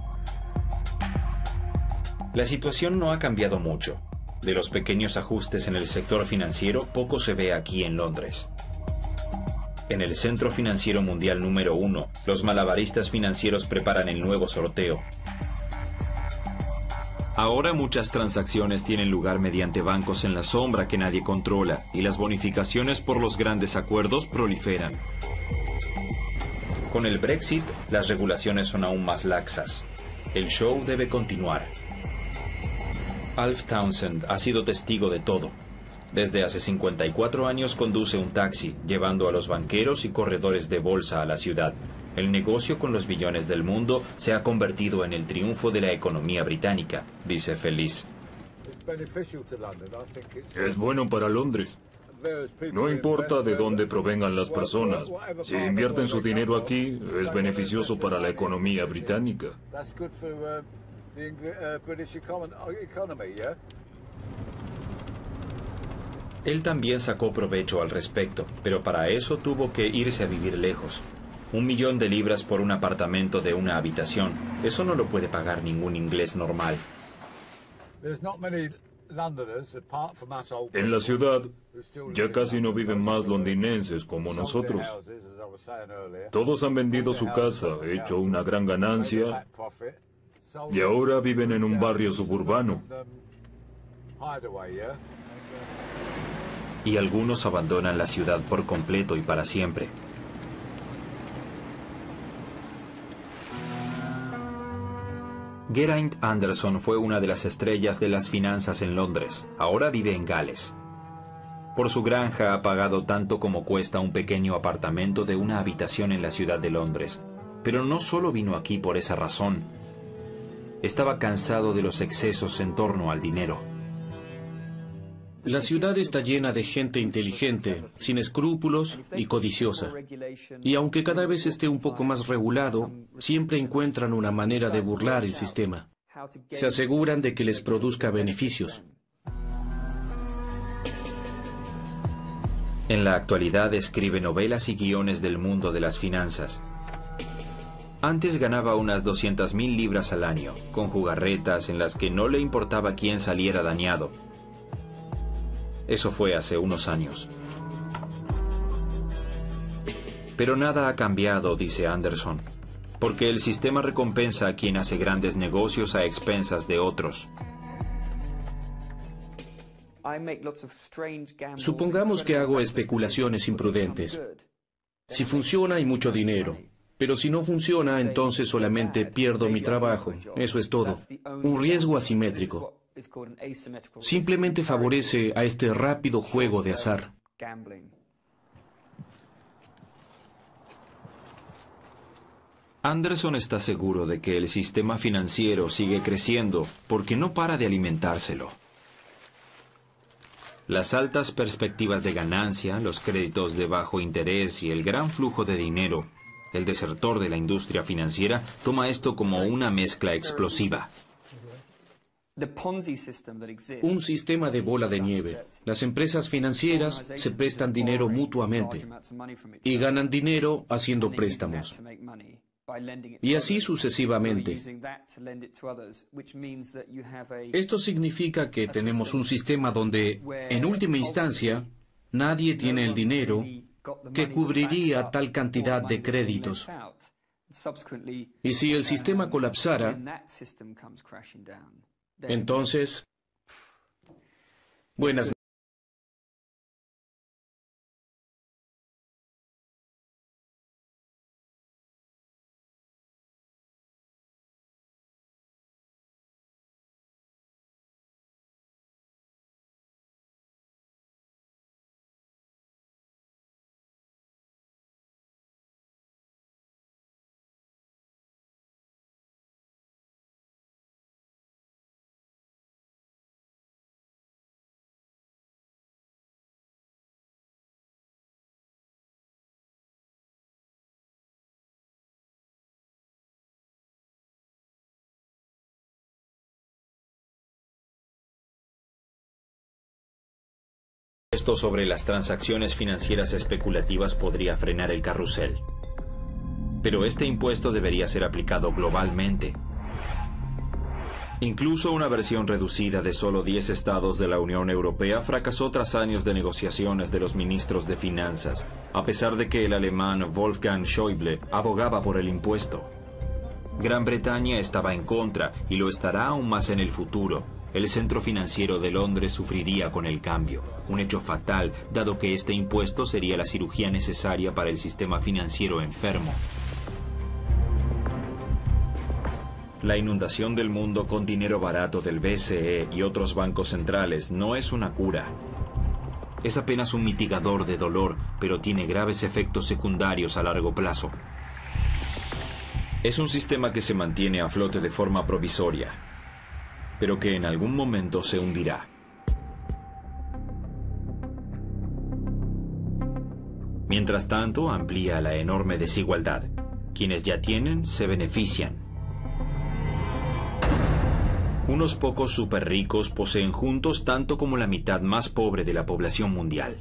La situación no ha cambiado mucho. De los pequeños ajustes en el sector financiero, poco se ve aquí en Londres. En el centro financiero mundial número 1, los malabaristas financieros preparan el nuevo sorteo. Ahora muchas transacciones tienen lugar mediante bancos en la sombra que nadie controla y las bonificaciones por los grandes acuerdos proliferan. Con el Brexit, las regulaciones son aún más laxas. El show debe continuar. Alf Townsend ha sido testigo de todo. Desde hace 54 años conduce un taxi, llevando a los banqueros y corredores de bolsa a la ciudad. El negocio con los billones del mundo se ha convertido en el triunfo de la economía británica, dice feliz. Es bueno para Londres. No importa de dónde provengan las personas. Si invierten su dinero aquí, es beneficioso para la economía británica. Él también sacó provecho al respecto, pero para eso tuvo que irse a vivir lejos. 1 millón de libras por un apartamento de una habitación. Eso no lo puede pagar ningún inglés normal. En la ciudad, ya casi no viven más londinenses como nosotros. Todos han vendido su casa, hecho una gran ganancia, y ahora viven en un barrio suburbano. Y algunos abandonan la ciudad por completo y para siempre. Geraint Anderson fue una de las estrellas de las finanzas en Londres. Ahora vive en Gales. Por su granja ha pagado tanto como cuesta un pequeño apartamento de una habitación en la ciudad de Londres. Pero no solo vino aquí por esa razón. Estaba cansado de los excesos en torno al dinero. La ciudad está llena de gente inteligente, sin escrúpulos y codiciosa. Y aunque cada vez esté un poco más regulado, siempre encuentran una manera de burlar el sistema. Se aseguran de que les produzca beneficios. En la actualidad escribe novelas y guiones del mundo de las finanzas. Antes ganaba unas 200.000 libras al año, con jugarretas en las que no le importaba quién saliera dañado. Eso fue hace unos años. Pero nada ha cambiado, dice Anderson, porque el sistema recompensa a quien hace grandes negocios a expensas de otros. Supongamos que hago especulaciones imprudentes. Si funciona, hay mucho dinero. Pero si no funciona, entonces solamente pierdo mi trabajo. Eso es todo. Un riesgo asimétrico. Simplemente favorece a este rápido juego de azar. Anderson está seguro de que el sistema financiero sigue creciendo porque no para de alimentárselo. Las altas perspectivas de ganancia, los créditos de bajo interés y el gran flujo de dinero, el desertor de la industria financiera toma esto como una mezcla explosiva. Un sistema de bola de nieve. Las empresas financieras se prestan dinero mutuamente y ganan dinero haciendo préstamos. Y así sucesivamente. Esto significa que tenemos un sistema donde, en última instancia, nadie tiene el dinero que cubriría tal cantidad de créditos. Y si el sistema colapsara, entonces, buenas noches. Esto sobre las transacciones financieras especulativas podría frenar el carrusel. Pero este impuesto debería ser aplicado globalmente. Incluso una versión reducida de solo 10 estados de la Unión Europea fracasó tras años de negociaciones de los ministros de finanzas, a pesar de que el alemán Wolfgang Schäuble abogaba por el impuesto. Gran Bretaña estaba en contra y lo estará aún más en el futuro. El centro financiero de Londres sufriría con el cambio, un hecho fatal, dado que este impuesto sería la cirugía necesaria para el sistema financiero enfermo. La inundación del mundo con dinero barato del BCE y otros bancos centrales no es una cura. Es apenas un mitigador de dolor, pero tiene graves efectos secundarios a largo plazo. Es un sistema que se mantiene a flote de forma provisoria, pero que en algún momento se hundirá. Mientras tanto, amplía la enorme desigualdad. Quienes ya tienen se benefician. Unos pocos superricos poseen juntos tanto como la mitad más pobre de la población mundial.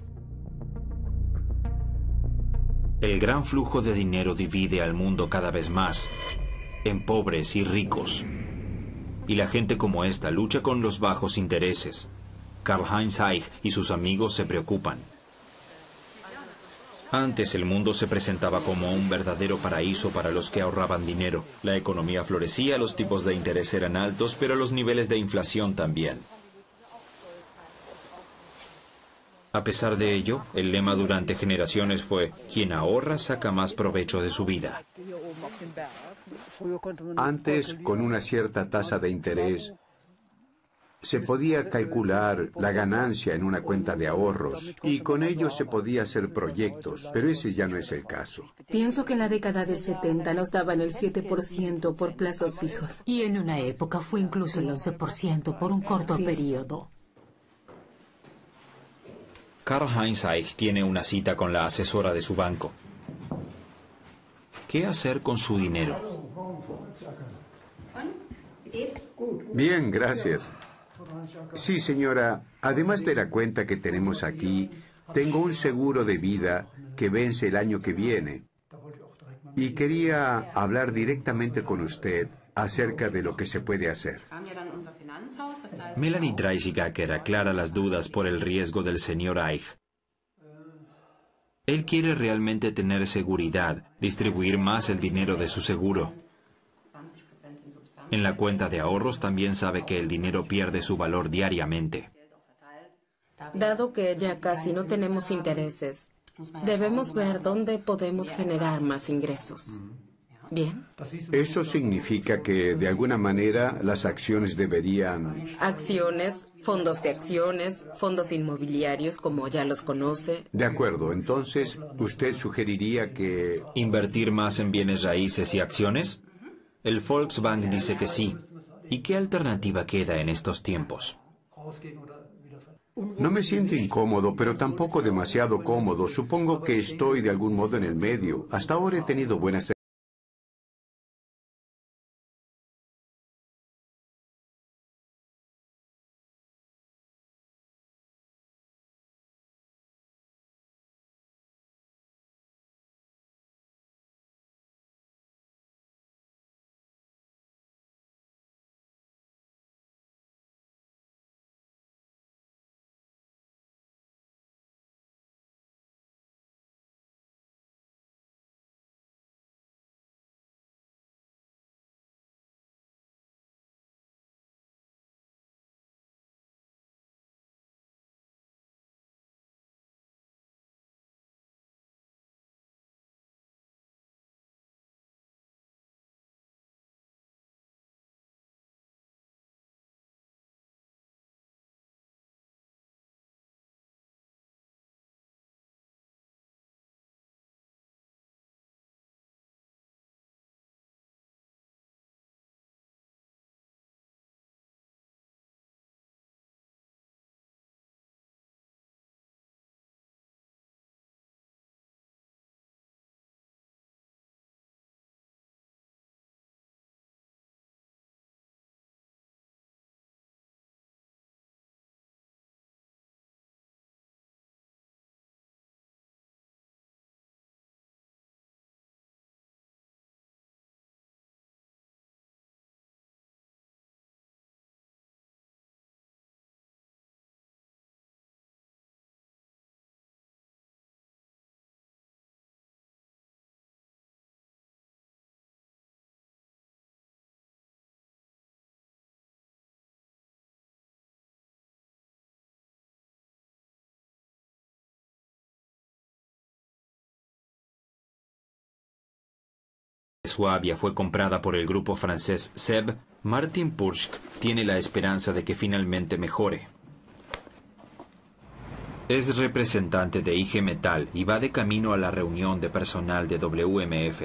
El gran flujo de dinero divide al mundo cada vez más en pobres y ricos. Y la gente como esta lucha con los bajos intereses. Karl-Heinz Eich y sus amigos se preocupan. Antes el mundo se presentaba como un verdadero paraíso para los que ahorraban dinero. La economía florecía, los tipos de interés eran altos, pero los niveles de inflación también. A pesar de ello, el lema durante generaciones fue: quien ahorra saca más provecho de su vida. Antes, con una cierta tasa de interés, se podía calcular la ganancia en una cuenta de ahorros y con ello se podía hacer proyectos, pero ese ya no es el caso. Pienso que en la década del 70 nos daban el 7% por plazos fijos. Y en una época fue incluso el 11% por un corto periodo. Karl-Heinz Eich tiene una cita con la asesora de su banco. ¿Qué hacer con su dinero? Bien, gracias. Sí, señora, además de la cuenta que tenemos aquí, tengo un seguro de vida que vence el año que viene. Y quería hablar directamente con usted acerca de lo que se puede hacer. Melanie Dreisigacker aclara las dudas por el riesgo del señor Eich. Él quiere realmente tener seguridad, distribuir más el dinero de su seguro. En la cuenta de ahorros también sabe que el dinero pierde su valor diariamente. Dado que ya casi no tenemos intereses, debemos ver dónde podemos generar más ingresos. ¿Bien? Eso significa que, de alguna manera, las acciones deberían... Acciones, fondos de acciones, fondos inmobiliarios, como ya los conoce. De acuerdo, entonces, ¿usted sugeriría que... ¿Invertir más en bienes raíces y acciones? El Volksbank dice que sí. ¿Y qué alternativa queda en estos tiempos? No me siento incómodo, pero tampoco demasiado cómodo. Supongo que estoy de algún modo en el medio. Hasta ahora he tenido buenas Suabia fue comprada por el grupo francés SEB, Martin Pursch tiene la esperanza de que finalmente mejore. Es representante de IG Metall y va de camino a la reunión de personal de WMF.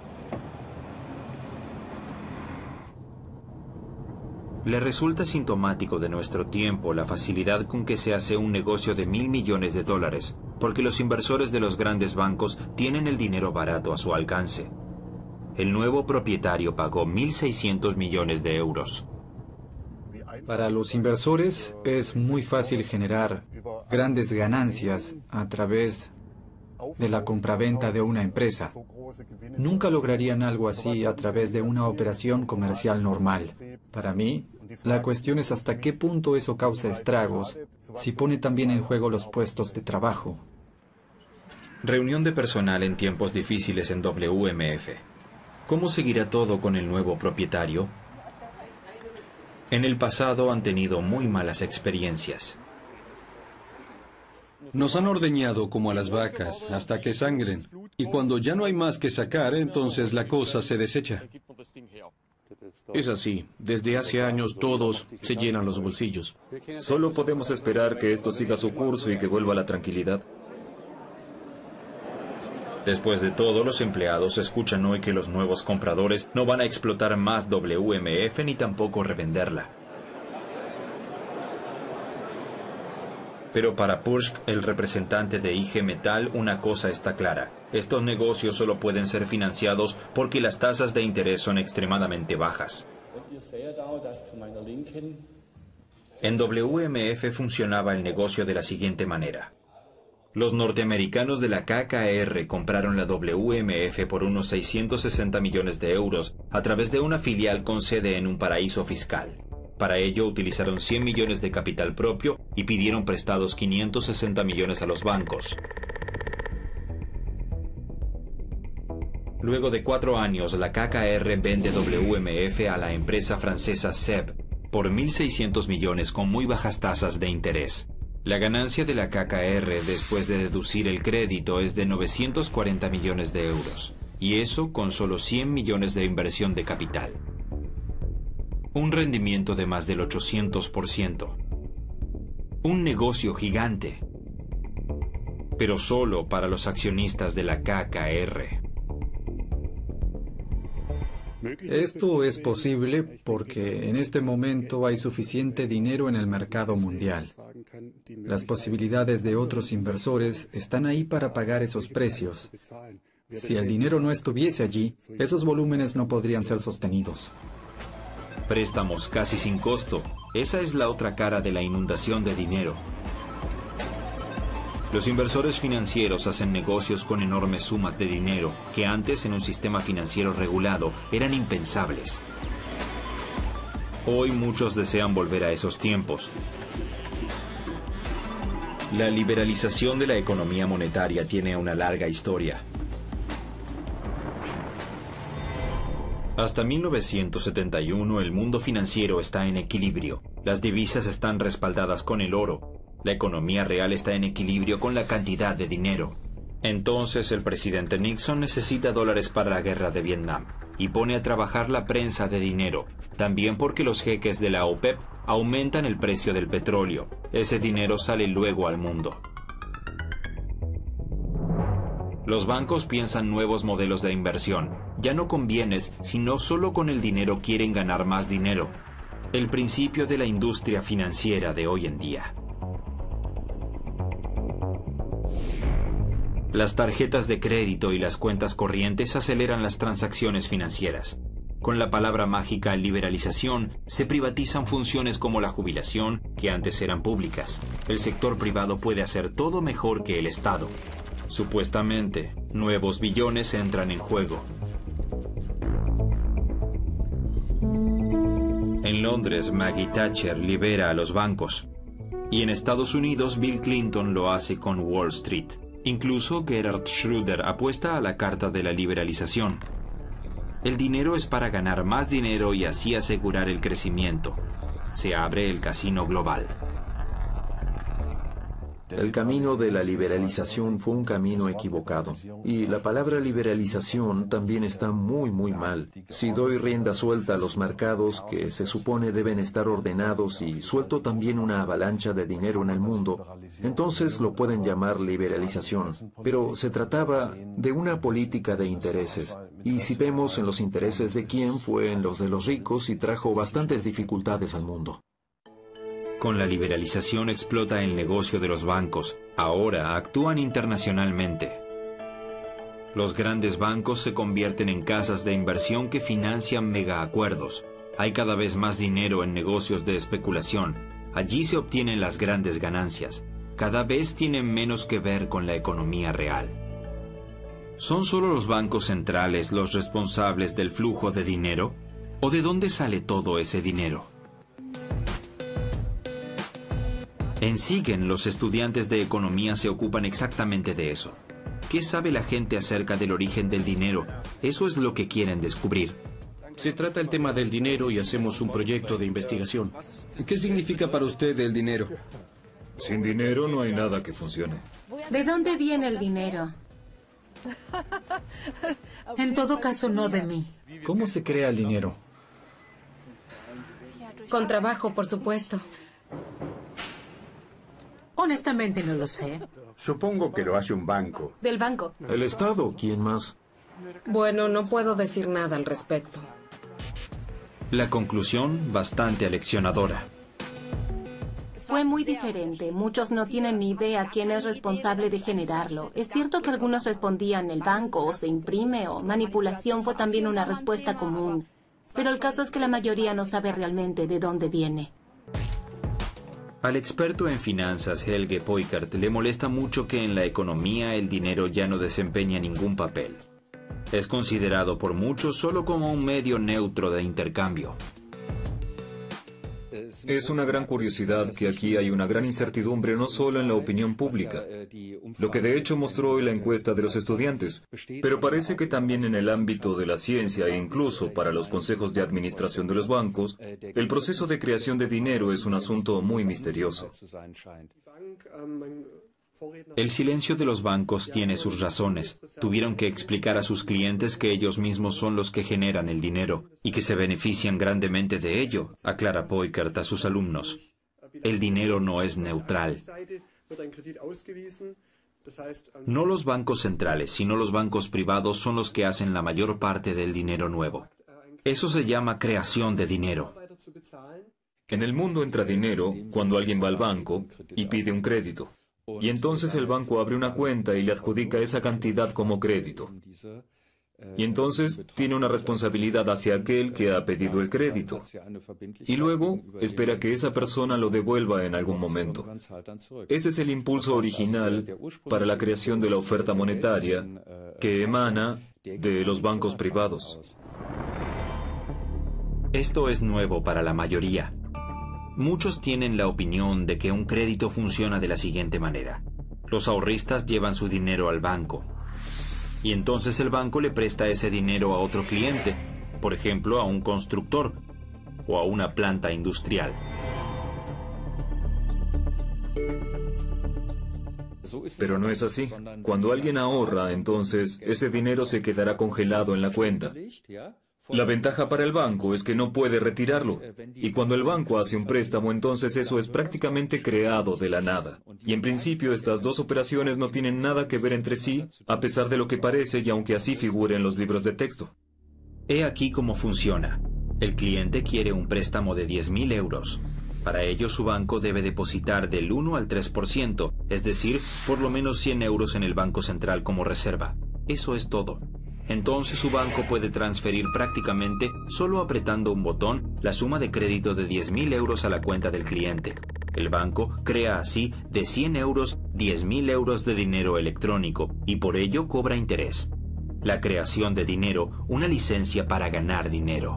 Le resulta sintomático de nuestro tiempo la facilidad con que se hace un negocio de $1.000 millones, porque los inversores de los grandes bancos tienen el dinero barato a su alcance. El nuevo propietario pagó 1.600 millones de euros. Para los inversores es muy fácil generar grandes ganancias a través de la compraventa de una empresa. Nunca lograrían algo así a través de una operación comercial normal. Para mí, la cuestión es hasta qué punto eso causa estragos si pone también en juego los puestos de trabajo. Reunión de personal en tiempos difíciles en WMF. ¿Cómo seguirá todo con el nuevo propietario? En el pasado han tenido muy malas experiencias. Nos han ordeñado como a las vacas hasta que sangren. Y cuando ya no hay más que sacar, entonces la cosa se desecha. Es así. Desde hace años todos se llenan los bolsillos. Solo podemos esperar que esto siga su curso y que vuelva la tranquilidad. Después de todo, los empleados escuchan hoy que los nuevos compradores no van a explotar más WMF ni tampoco revenderla. Pero para Pursch, el representante de IG Metall, una cosa está clara. Estos negocios solo pueden ser financiados porque las tasas de interés son extremadamente bajas. En WMF funcionaba el negocio de la siguiente manera. Los norteamericanos de la KKR compraron la WMF por unos 660 millones de euros a través de una filial con sede en un paraíso fiscal. Para ello utilizaron 100 millones de capital propio y pidieron prestados 560 millones a los bancos. Luego de 4 años, la KKR vende WMF a la empresa francesa SEB por 1.600 millones con muy bajas tasas de interés. La ganancia de la KKR después de deducir el crédito es de 940 millones de euros, y eso con solo 100 millones de inversión de capital. Un rendimiento de más del 800%. Un negocio gigante, pero solo para los accionistas de la KKR. Esto es posible porque en este momento hay suficiente dinero en el mercado mundial. Las posibilidades de otros inversores están ahí para pagar esos precios. Si el dinero no estuviese allí, esos volúmenes no podrían ser sostenidos. Préstamos casi sin costo. Esa es la otra cara de la inundación de dinero. Los inversores financieros hacen negocios con enormes sumas de dinero que antes en un sistema financiero regulado eran impensables. Hoy muchos desean volver a esos tiempos. La liberalización de la economía monetaria tiene una larga historia. Hasta 1971 el mundo financiero está en equilibrio. Las divisas están respaldadas con el oro. La economía real está en equilibrio con la cantidad de dinero. Entonces el presidente Nixon necesita dólares para la guerra de Vietnam y pone a trabajar la prensa de dinero, también porque los jeques de la OPEP aumentan el precio del petróleo. Ese dinero sale luego al mundo. Los bancos piensan nuevos modelos de inversión. Ya no con bienes, sino solo con el dinero quieren ganar más dinero. El principio de la industria financiera de hoy en día. Las tarjetas de crédito y las cuentas corrientes aceleran las transacciones financieras. Con la palabra mágica liberalización, se privatizan funciones como la jubilación, que antes eran públicas. El sector privado puede hacer todo mejor que el Estado. Supuestamente, nuevos billones entran en juego. En Londres, Maggie Thatcher libera a los bancos. Y en Estados Unidos, Bill Clinton lo hace con Wall Street. Incluso Gerhard Schröder apuesta a la carta de la liberalización. El dinero es para ganar más dinero y así asegurar el crecimiento. Se abre el casino global. El camino de la liberalización fue un camino equivocado. Y la palabra liberalización también está muy mal. Si doy rienda suelta a los mercados que se supone deben estar ordenados y suelto también una avalancha de dinero en el mundo, entonces lo pueden llamar liberalización. Pero se trataba de una política de intereses. Y si vemos en los intereses de quién, fue en los de los ricos y trajo bastantes dificultades al mundo. Con la liberalización explota el negocio de los bancos. Ahora actúan internacionalmente. Los grandes bancos se convierten en casas de inversión que financian megaacuerdos. Hay cada vez más dinero en negocios de especulación. Allí se obtienen las grandes ganancias. Cada vez tienen menos que ver con la economía real. ¿Son solo los bancos centrales los responsables del flujo de dinero? ¿O de dónde sale todo ese dinero? En Siegen, los estudiantes de economía se ocupan exactamente de eso. ¿Qué sabe la gente acerca del origen del dinero? Eso es lo que quieren descubrir. Se trata el tema del dinero y hacemos un proyecto de investigación. ¿Qué significa para usted el dinero? Sin dinero no hay nada que funcione. ¿De dónde viene el dinero? En todo caso, no de mí. ¿Cómo se crea el dinero? Con trabajo, por supuesto. Honestamente no lo sé. Supongo que lo hace un banco. Del banco. El Estado, ¿quién más? Bueno, no puedo decir nada al respecto. La conclusión, bastante aleccionadora. Fue muy diferente. Muchos no tienen ni idea quién es responsable de generarlo. Es cierto que algunos respondían el banco, o se imprime, o manipulación fue también una respuesta común. Pero el caso es que la mayoría no sabe realmente de dónde viene. Al experto en finanzas Helge Peukert le molesta mucho que en la economía el dinero ya no desempeña ningún papel. Es considerado por muchos solo como un medio neutro de intercambio. Es una gran curiosidad que aquí hay una gran incertidumbre no solo en la opinión pública, lo que de hecho mostró hoy la encuesta de los estudiantes, pero parece que también en el ámbito de la ciencia e incluso para los consejos de administración de los bancos, el proceso de creación de dinero es un asunto muy misterioso. El silencio de los bancos tiene sus razones. Tuvieron que explicar a sus clientes que ellos mismos son los que generan el dinero y que se benefician grandemente de ello, aclara Peukert a sus alumnos. El dinero no es neutral. No los bancos centrales, sino los bancos privados son los que hacen la mayor parte del dinero nuevo. Eso se llama creación de dinero. En el mundo entra dinero cuando alguien va al banco y pide un crédito. Y entonces el banco abre una cuenta y le adjudica esa cantidad como crédito. Y entonces tiene una responsabilidad hacia aquel que ha pedido el crédito. Y luego espera que esa persona lo devuelva en algún momento. Ese es el impulso original para la creación de la oferta monetaria que emana de los bancos privados. Esto es nuevo para la mayoría. Muchos tienen la opinión de que un crédito funciona de la siguiente manera. Los ahorristas llevan su dinero al banco. Y entonces el banco le presta ese dinero a otro cliente, por ejemplo, a un constructor o a una planta industrial. Pero no es así. Cuando alguien ahorra, entonces ese dinero se quedará congelado en la cuenta. La ventaja para el banco es que no puede retirarlo. Y cuando el banco hace un préstamo, entonces eso es prácticamente creado de la nada. Y en principio estas dos operaciones no tienen nada que ver entre sí, a pesar de lo que parece y aunque así figure en los libros de texto. He aquí cómo funciona. El cliente quiere un préstamo de 10.000 euros. Para ello su banco debe depositar del 1 al 3%, es decir, por lo menos 100 euros en el Banco Central como reserva. Eso es todo. Entonces su banco puede transferir prácticamente, solo apretando un botón, la suma de crédito de 10.000 euros a la cuenta del cliente. El banco crea así de 100 euros 10.000 euros de dinero electrónico y por ello cobra interés. La creación de dinero, una licencia para ganar dinero.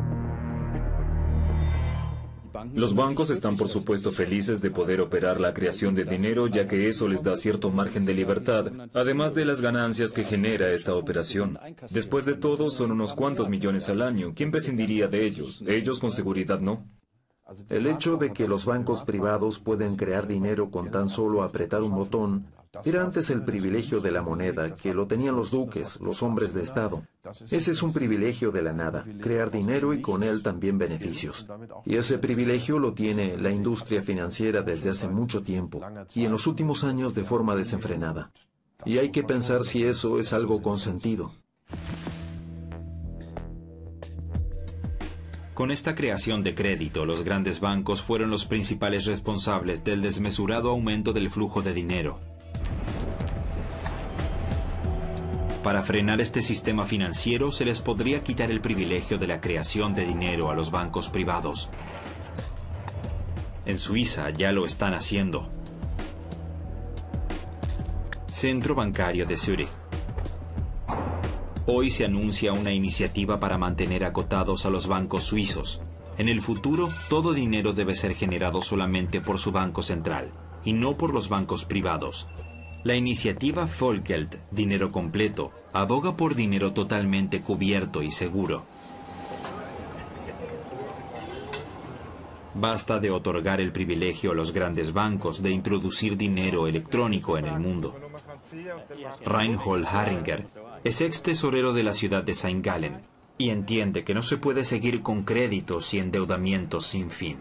Los bancos están por supuesto felices de poder operar la creación de dinero, ya que eso les da cierto margen de libertad, además de las ganancias que genera esta operación. Después de todo, son unos cuantos millones al año. ¿Quién prescindiría de ellos? Ellos con seguridad no. El hecho de que los bancos privados pueden crear dinero con tan solo apretar un botón era antes el privilegio de la moneda, que lo tenían los duques, los hombres de Estado. Ese es un privilegio de la nada, crear dinero y con él también beneficios. Y ese privilegio lo tiene la industria financiera desde hace mucho tiempo, y en los últimos años de forma desenfrenada. Y hay que pensar si eso es algo consentido. Con esta creación de crédito, los grandes bancos fueron los principales responsables del desmesurado aumento del flujo de dinero. Para frenar este sistema financiero, se les podría quitar el privilegio de la creación de dinero a los bancos privados. En Suiza ya lo están haciendo. Centro Bancario de Zúrich. Hoy se anuncia una iniciativa para mantener acotados a los bancos suizos. En el futuro, todo dinero debe ser generado solamente por su banco central, y no por los bancos privados. La iniciativa Volksgeld, dinero completo, aboga por dinero totalmente cubierto y seguro. Basta de otorgar el privilegio a los grandes bancos de introducir dinero electrónico en el mundo. Reinhold Harringer es ex tesorero de la ciudad de St. Gallen y entiende que no se puede seguir con créditos y endeudamientos sin fin.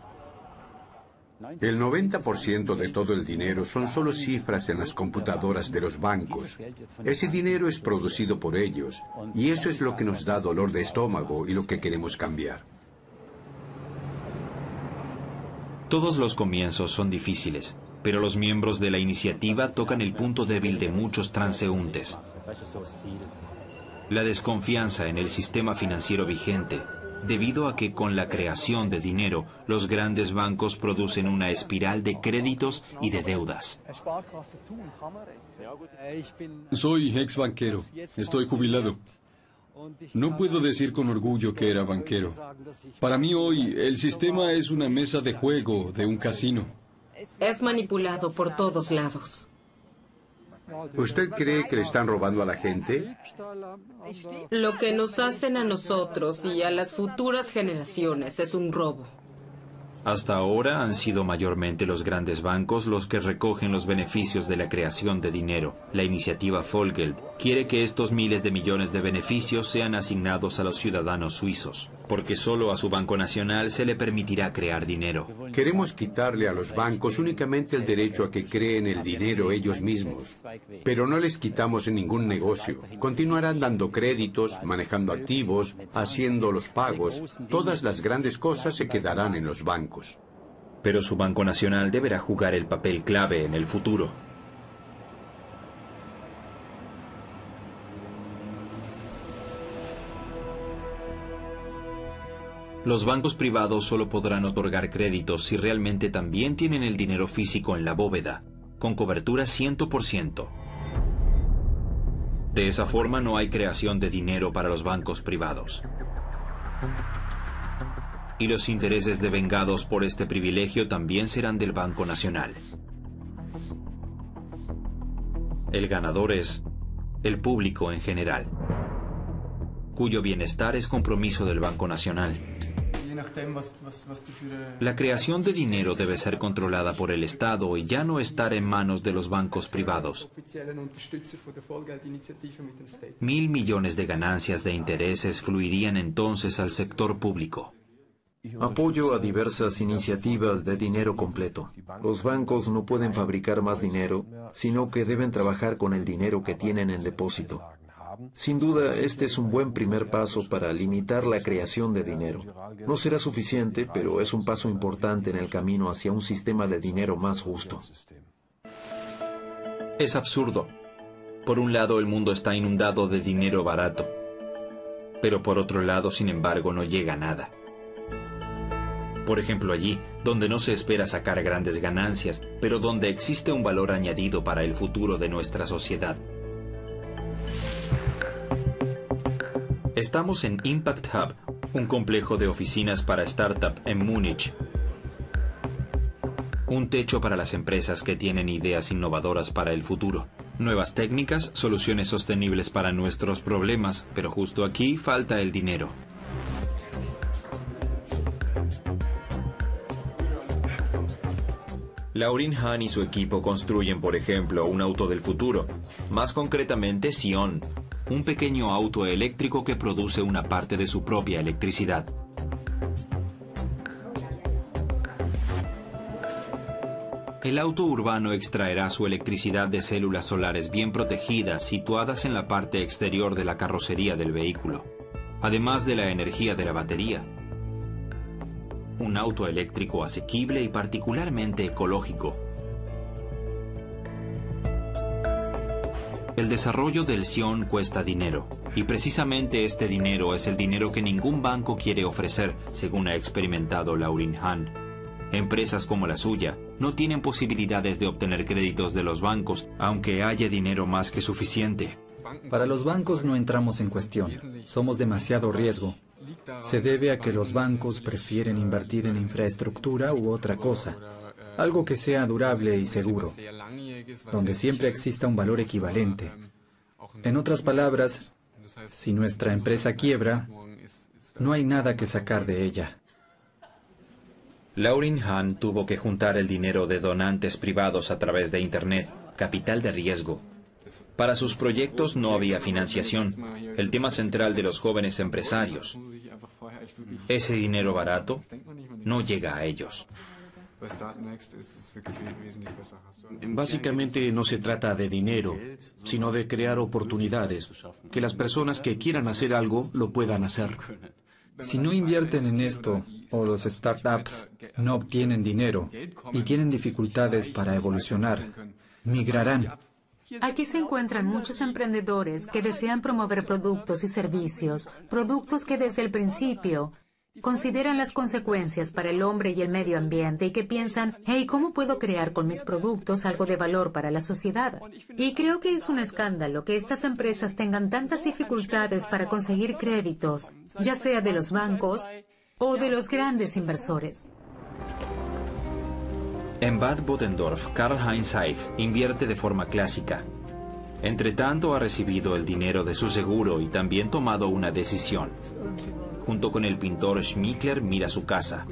El 90% de todo el dinero son solo cifras en las computadoras de los bancos. Ese dinero es producido por ellos, y eso es lo que nos da dolor de estómago y lo que queremos cambiar. Todos los comienzos son difíciles, pero los miembros de la iniciativa tocan el punto débil de muchos transeúntes: la desconfianza en el sistema financiero vigente, debido a que con la creación de dinero, los grandes bancos producen una espiral de créditos y de deudas. Soy ex banquero. Estoy jubilado. No puedo decir con orgullo que era banquero. Para mí hoy, el sistema es una mesa de juego de un casino. Es manipulado por todos lados. ¿Usted cree que le están robando a la gente? Lo que nos hacen a nosotros y a las futuras generaciones es un robo. Hasta ahora han sido mayormente los grandes bancos los que recogen los beneficios de la creación de dinero. La iniciativa Volksgeld quiere que estos miles de millones de beneficios sean asignados a los ciudadanos suizos, porque solo a su Banco Nacional se le permitirá crear dinero. Queremos quitarle a los bancos únicamente el derecho a que creen el dinero ellos mismos, pero no les quitamos en ningún negocio. Continuarán dando créditos, manejando activos, haciendo los pagos. Todas las grandes cosas se quedarán en los bancos. Pero su Banco Nacional deberá jugar el papel clave en el futuro. Los bancos privados solo podrán otorgar créditos si realmente también tienen el dinero físico en la bóveda, con cobertura 100%. De esa forma no hay creación de dinero para los bancos privados. Y los intereses devengados por este privilegio también serán del Banco Nacional. El ganador es el público en general, cuyo bienestar es compromiso del Banco Nacional. La creación de dinero debe ser controlada por el Estado y ya no estar en manos de los bancos privados. 1.000 millones de ganancias de intereses fluirían entonces al sector público. Apoyo a diversas iniciativas de dinero completo. Los bancos no pueden fabricar más dinero, sino que deben trabajar con el dinero que tienen en depósito. Sin duda, este es un buen primer paso para limitar la creación de dinero. No será suficiente, pero es un paso importante en el camino hacia un sistema de dinero más justo. Es absurdo. Por un lado, el mundo está inundado de dinero barato, pero por otro lado, sin embargo, no llega nada. Por ejemplo, allí, donde no se espera sacar grandes ganancias, pero donde existe un valor añadido para el futuro de nuestra sociedad. Estamos en Impact Hub, un complejo de oficinas para startup en Múnich. Un techo para las empresas que tienen ideas innovadoras para el futuro. Nuevas técnicas, soluciones sostenibles para nuestros problemas, pero justo aquí falta el dinero. Lauryn Hahn y su equipo construyen, por ejemplo, un auto del futuro, más concretamente Sion, un pequeño auto eléctrico que produce una parte de su propia electricidad. El auto urbano extraerá su electricidad de células solares bien protegidas situadas en la parte exterior de la carrocería del vehículo, además de la energía de la batería. Un auto eléctrico asequible y particularmente ecológico. El desarrollo del Sion cuesta dinero, y precisamente este dinero es el dinero que ningún banco quiere ofrecer, según ha experimentado Lauryn Hahn. Empresas como la suya no tienen posibilidades de obtener créditos de los bancos, aunque haya dinero más que suficiente. Para los bancos no entramos en cuestión. Somos demasiado riesgo. Se debe a que los bancos prefieren invertir en infraestructura u otra cosa, algo que sea durable y seguro, donde siempre exista un valor equivalente. En otras palabras, si nuestra empresa quiebra, no hay nada que sacar de ella. Lauryn Hahn tuvo que juntar el dinero de donantes privados a través de Internet, capital de riesgo. Para sus proyectos no había financiación, el tema central de los jóvenes empresarios. Ese dinero barato no llega a ellos. Básicamente no se trata de dinero, sino de crear oportunidades, que las personas que quieran hacer algo lo puedan hacer. Si no invierten en esto, o los startups no obtienen dinero y tienen dificultades para evolucionar, migrarán. Aquí se encuentran muchos emprendedores que desean promover productos y servicios, productos que desde el principio consideran las consecuencias para el hombre y el medio ambiente y que piensan, hey, ¿cómo puedo crear con mis productos algo de valor para la sociedad? Y creo que es un escándalo que estas empresas tengan tantas dificultades para conseguir créditos, ya sea de los bancos o de los grandes inversores. En Bad Bodendorf, Karl-Heinz Eich invierte de forma clásica. Entretanto, ha recibido el dinero de su seguro y también tomado una decisión. Junto con el pintor Schmickler mira su casa.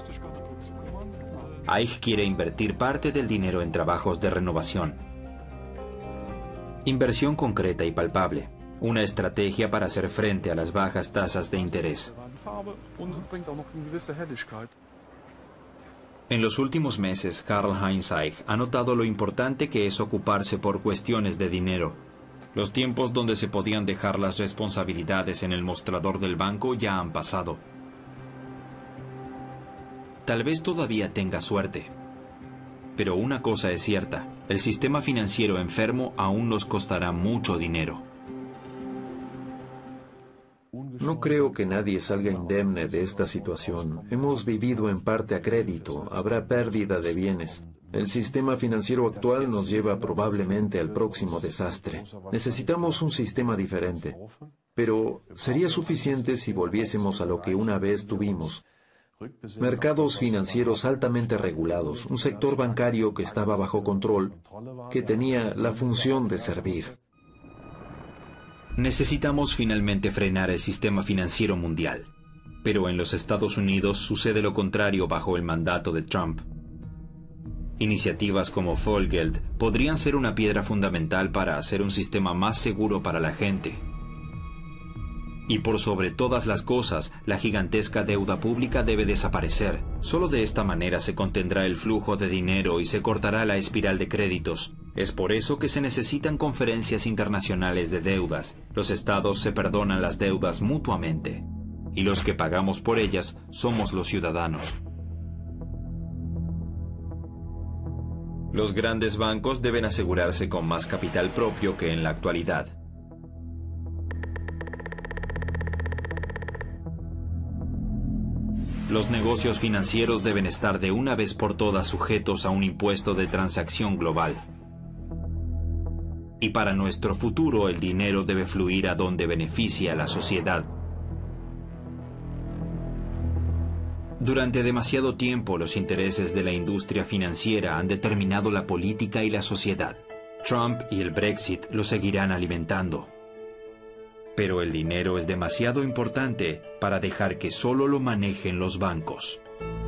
Eich quiere invertir parte del dinero en trabajos de renovación. Inversión concreta y palpable. Una estrategia para hacer frente a las bajas tasas de interés. En los últimos meses, Karl-Heinz Eich ha notado lo importante que es ocuparse por cuestiones de dinero. Los tiempos donde se podían dejar las responsabilidades en el mostrador del banco ya han pasado. Tal vez todavía tenga suerte. Pero una cosa es cierta, el sistema financiero enfermo aún nos costará mucho dinero. No creo que nadie salga indemne de esta situación. Hemos vivido en parte a crédito, habrá pérdida de bienes. El sistema financiero actual nos lleva probablemente al próximo desastre. Necesitamos un sistema diferente. Pero sería suficiente si volviésemos a lo que una vez tuvimos. Mercados financieros altamente regulados, un sector bancario que estaba bajo control, que tenía la función de servir. Necesitamos finalmente frenar el sistema financiero mundial. Pero en los Estados Unidos sucede lo contrario bajo el mandato de Trump. Iniciativas como Vollgeld podrían ser una piedra fundamental para hacer un sistema más seguro para la gente. Y por sobre todas las cosas, la gigantesca deuda pública debe desaparecer. Solo de esta manera se contendrá el flujo de dinero y se cortará la espiral de créditos. Es por eso que se necesitan conferencias internacionales de deudas. Los estados se perdonan las deudas mutuamente. Y los que pagamos por ellas somos los ciudadanos. Los grandes bancos deben asegurarse con más capital propio que en la actualidad. Los negocios financieros deben estar de una vez por todas sujetos a un impuesto de transacción global. Y para nuestro futuro el dinero debe fluir a donde beneficie a la sociedad. Durante demasiado tiempo los intereses de la industria financiera han determinado la política y la sociedad. Trump y el Brexit lo seguirán alimentando. Pero el dinero es demasiado importante para dejar que solo lo manejen los bancos.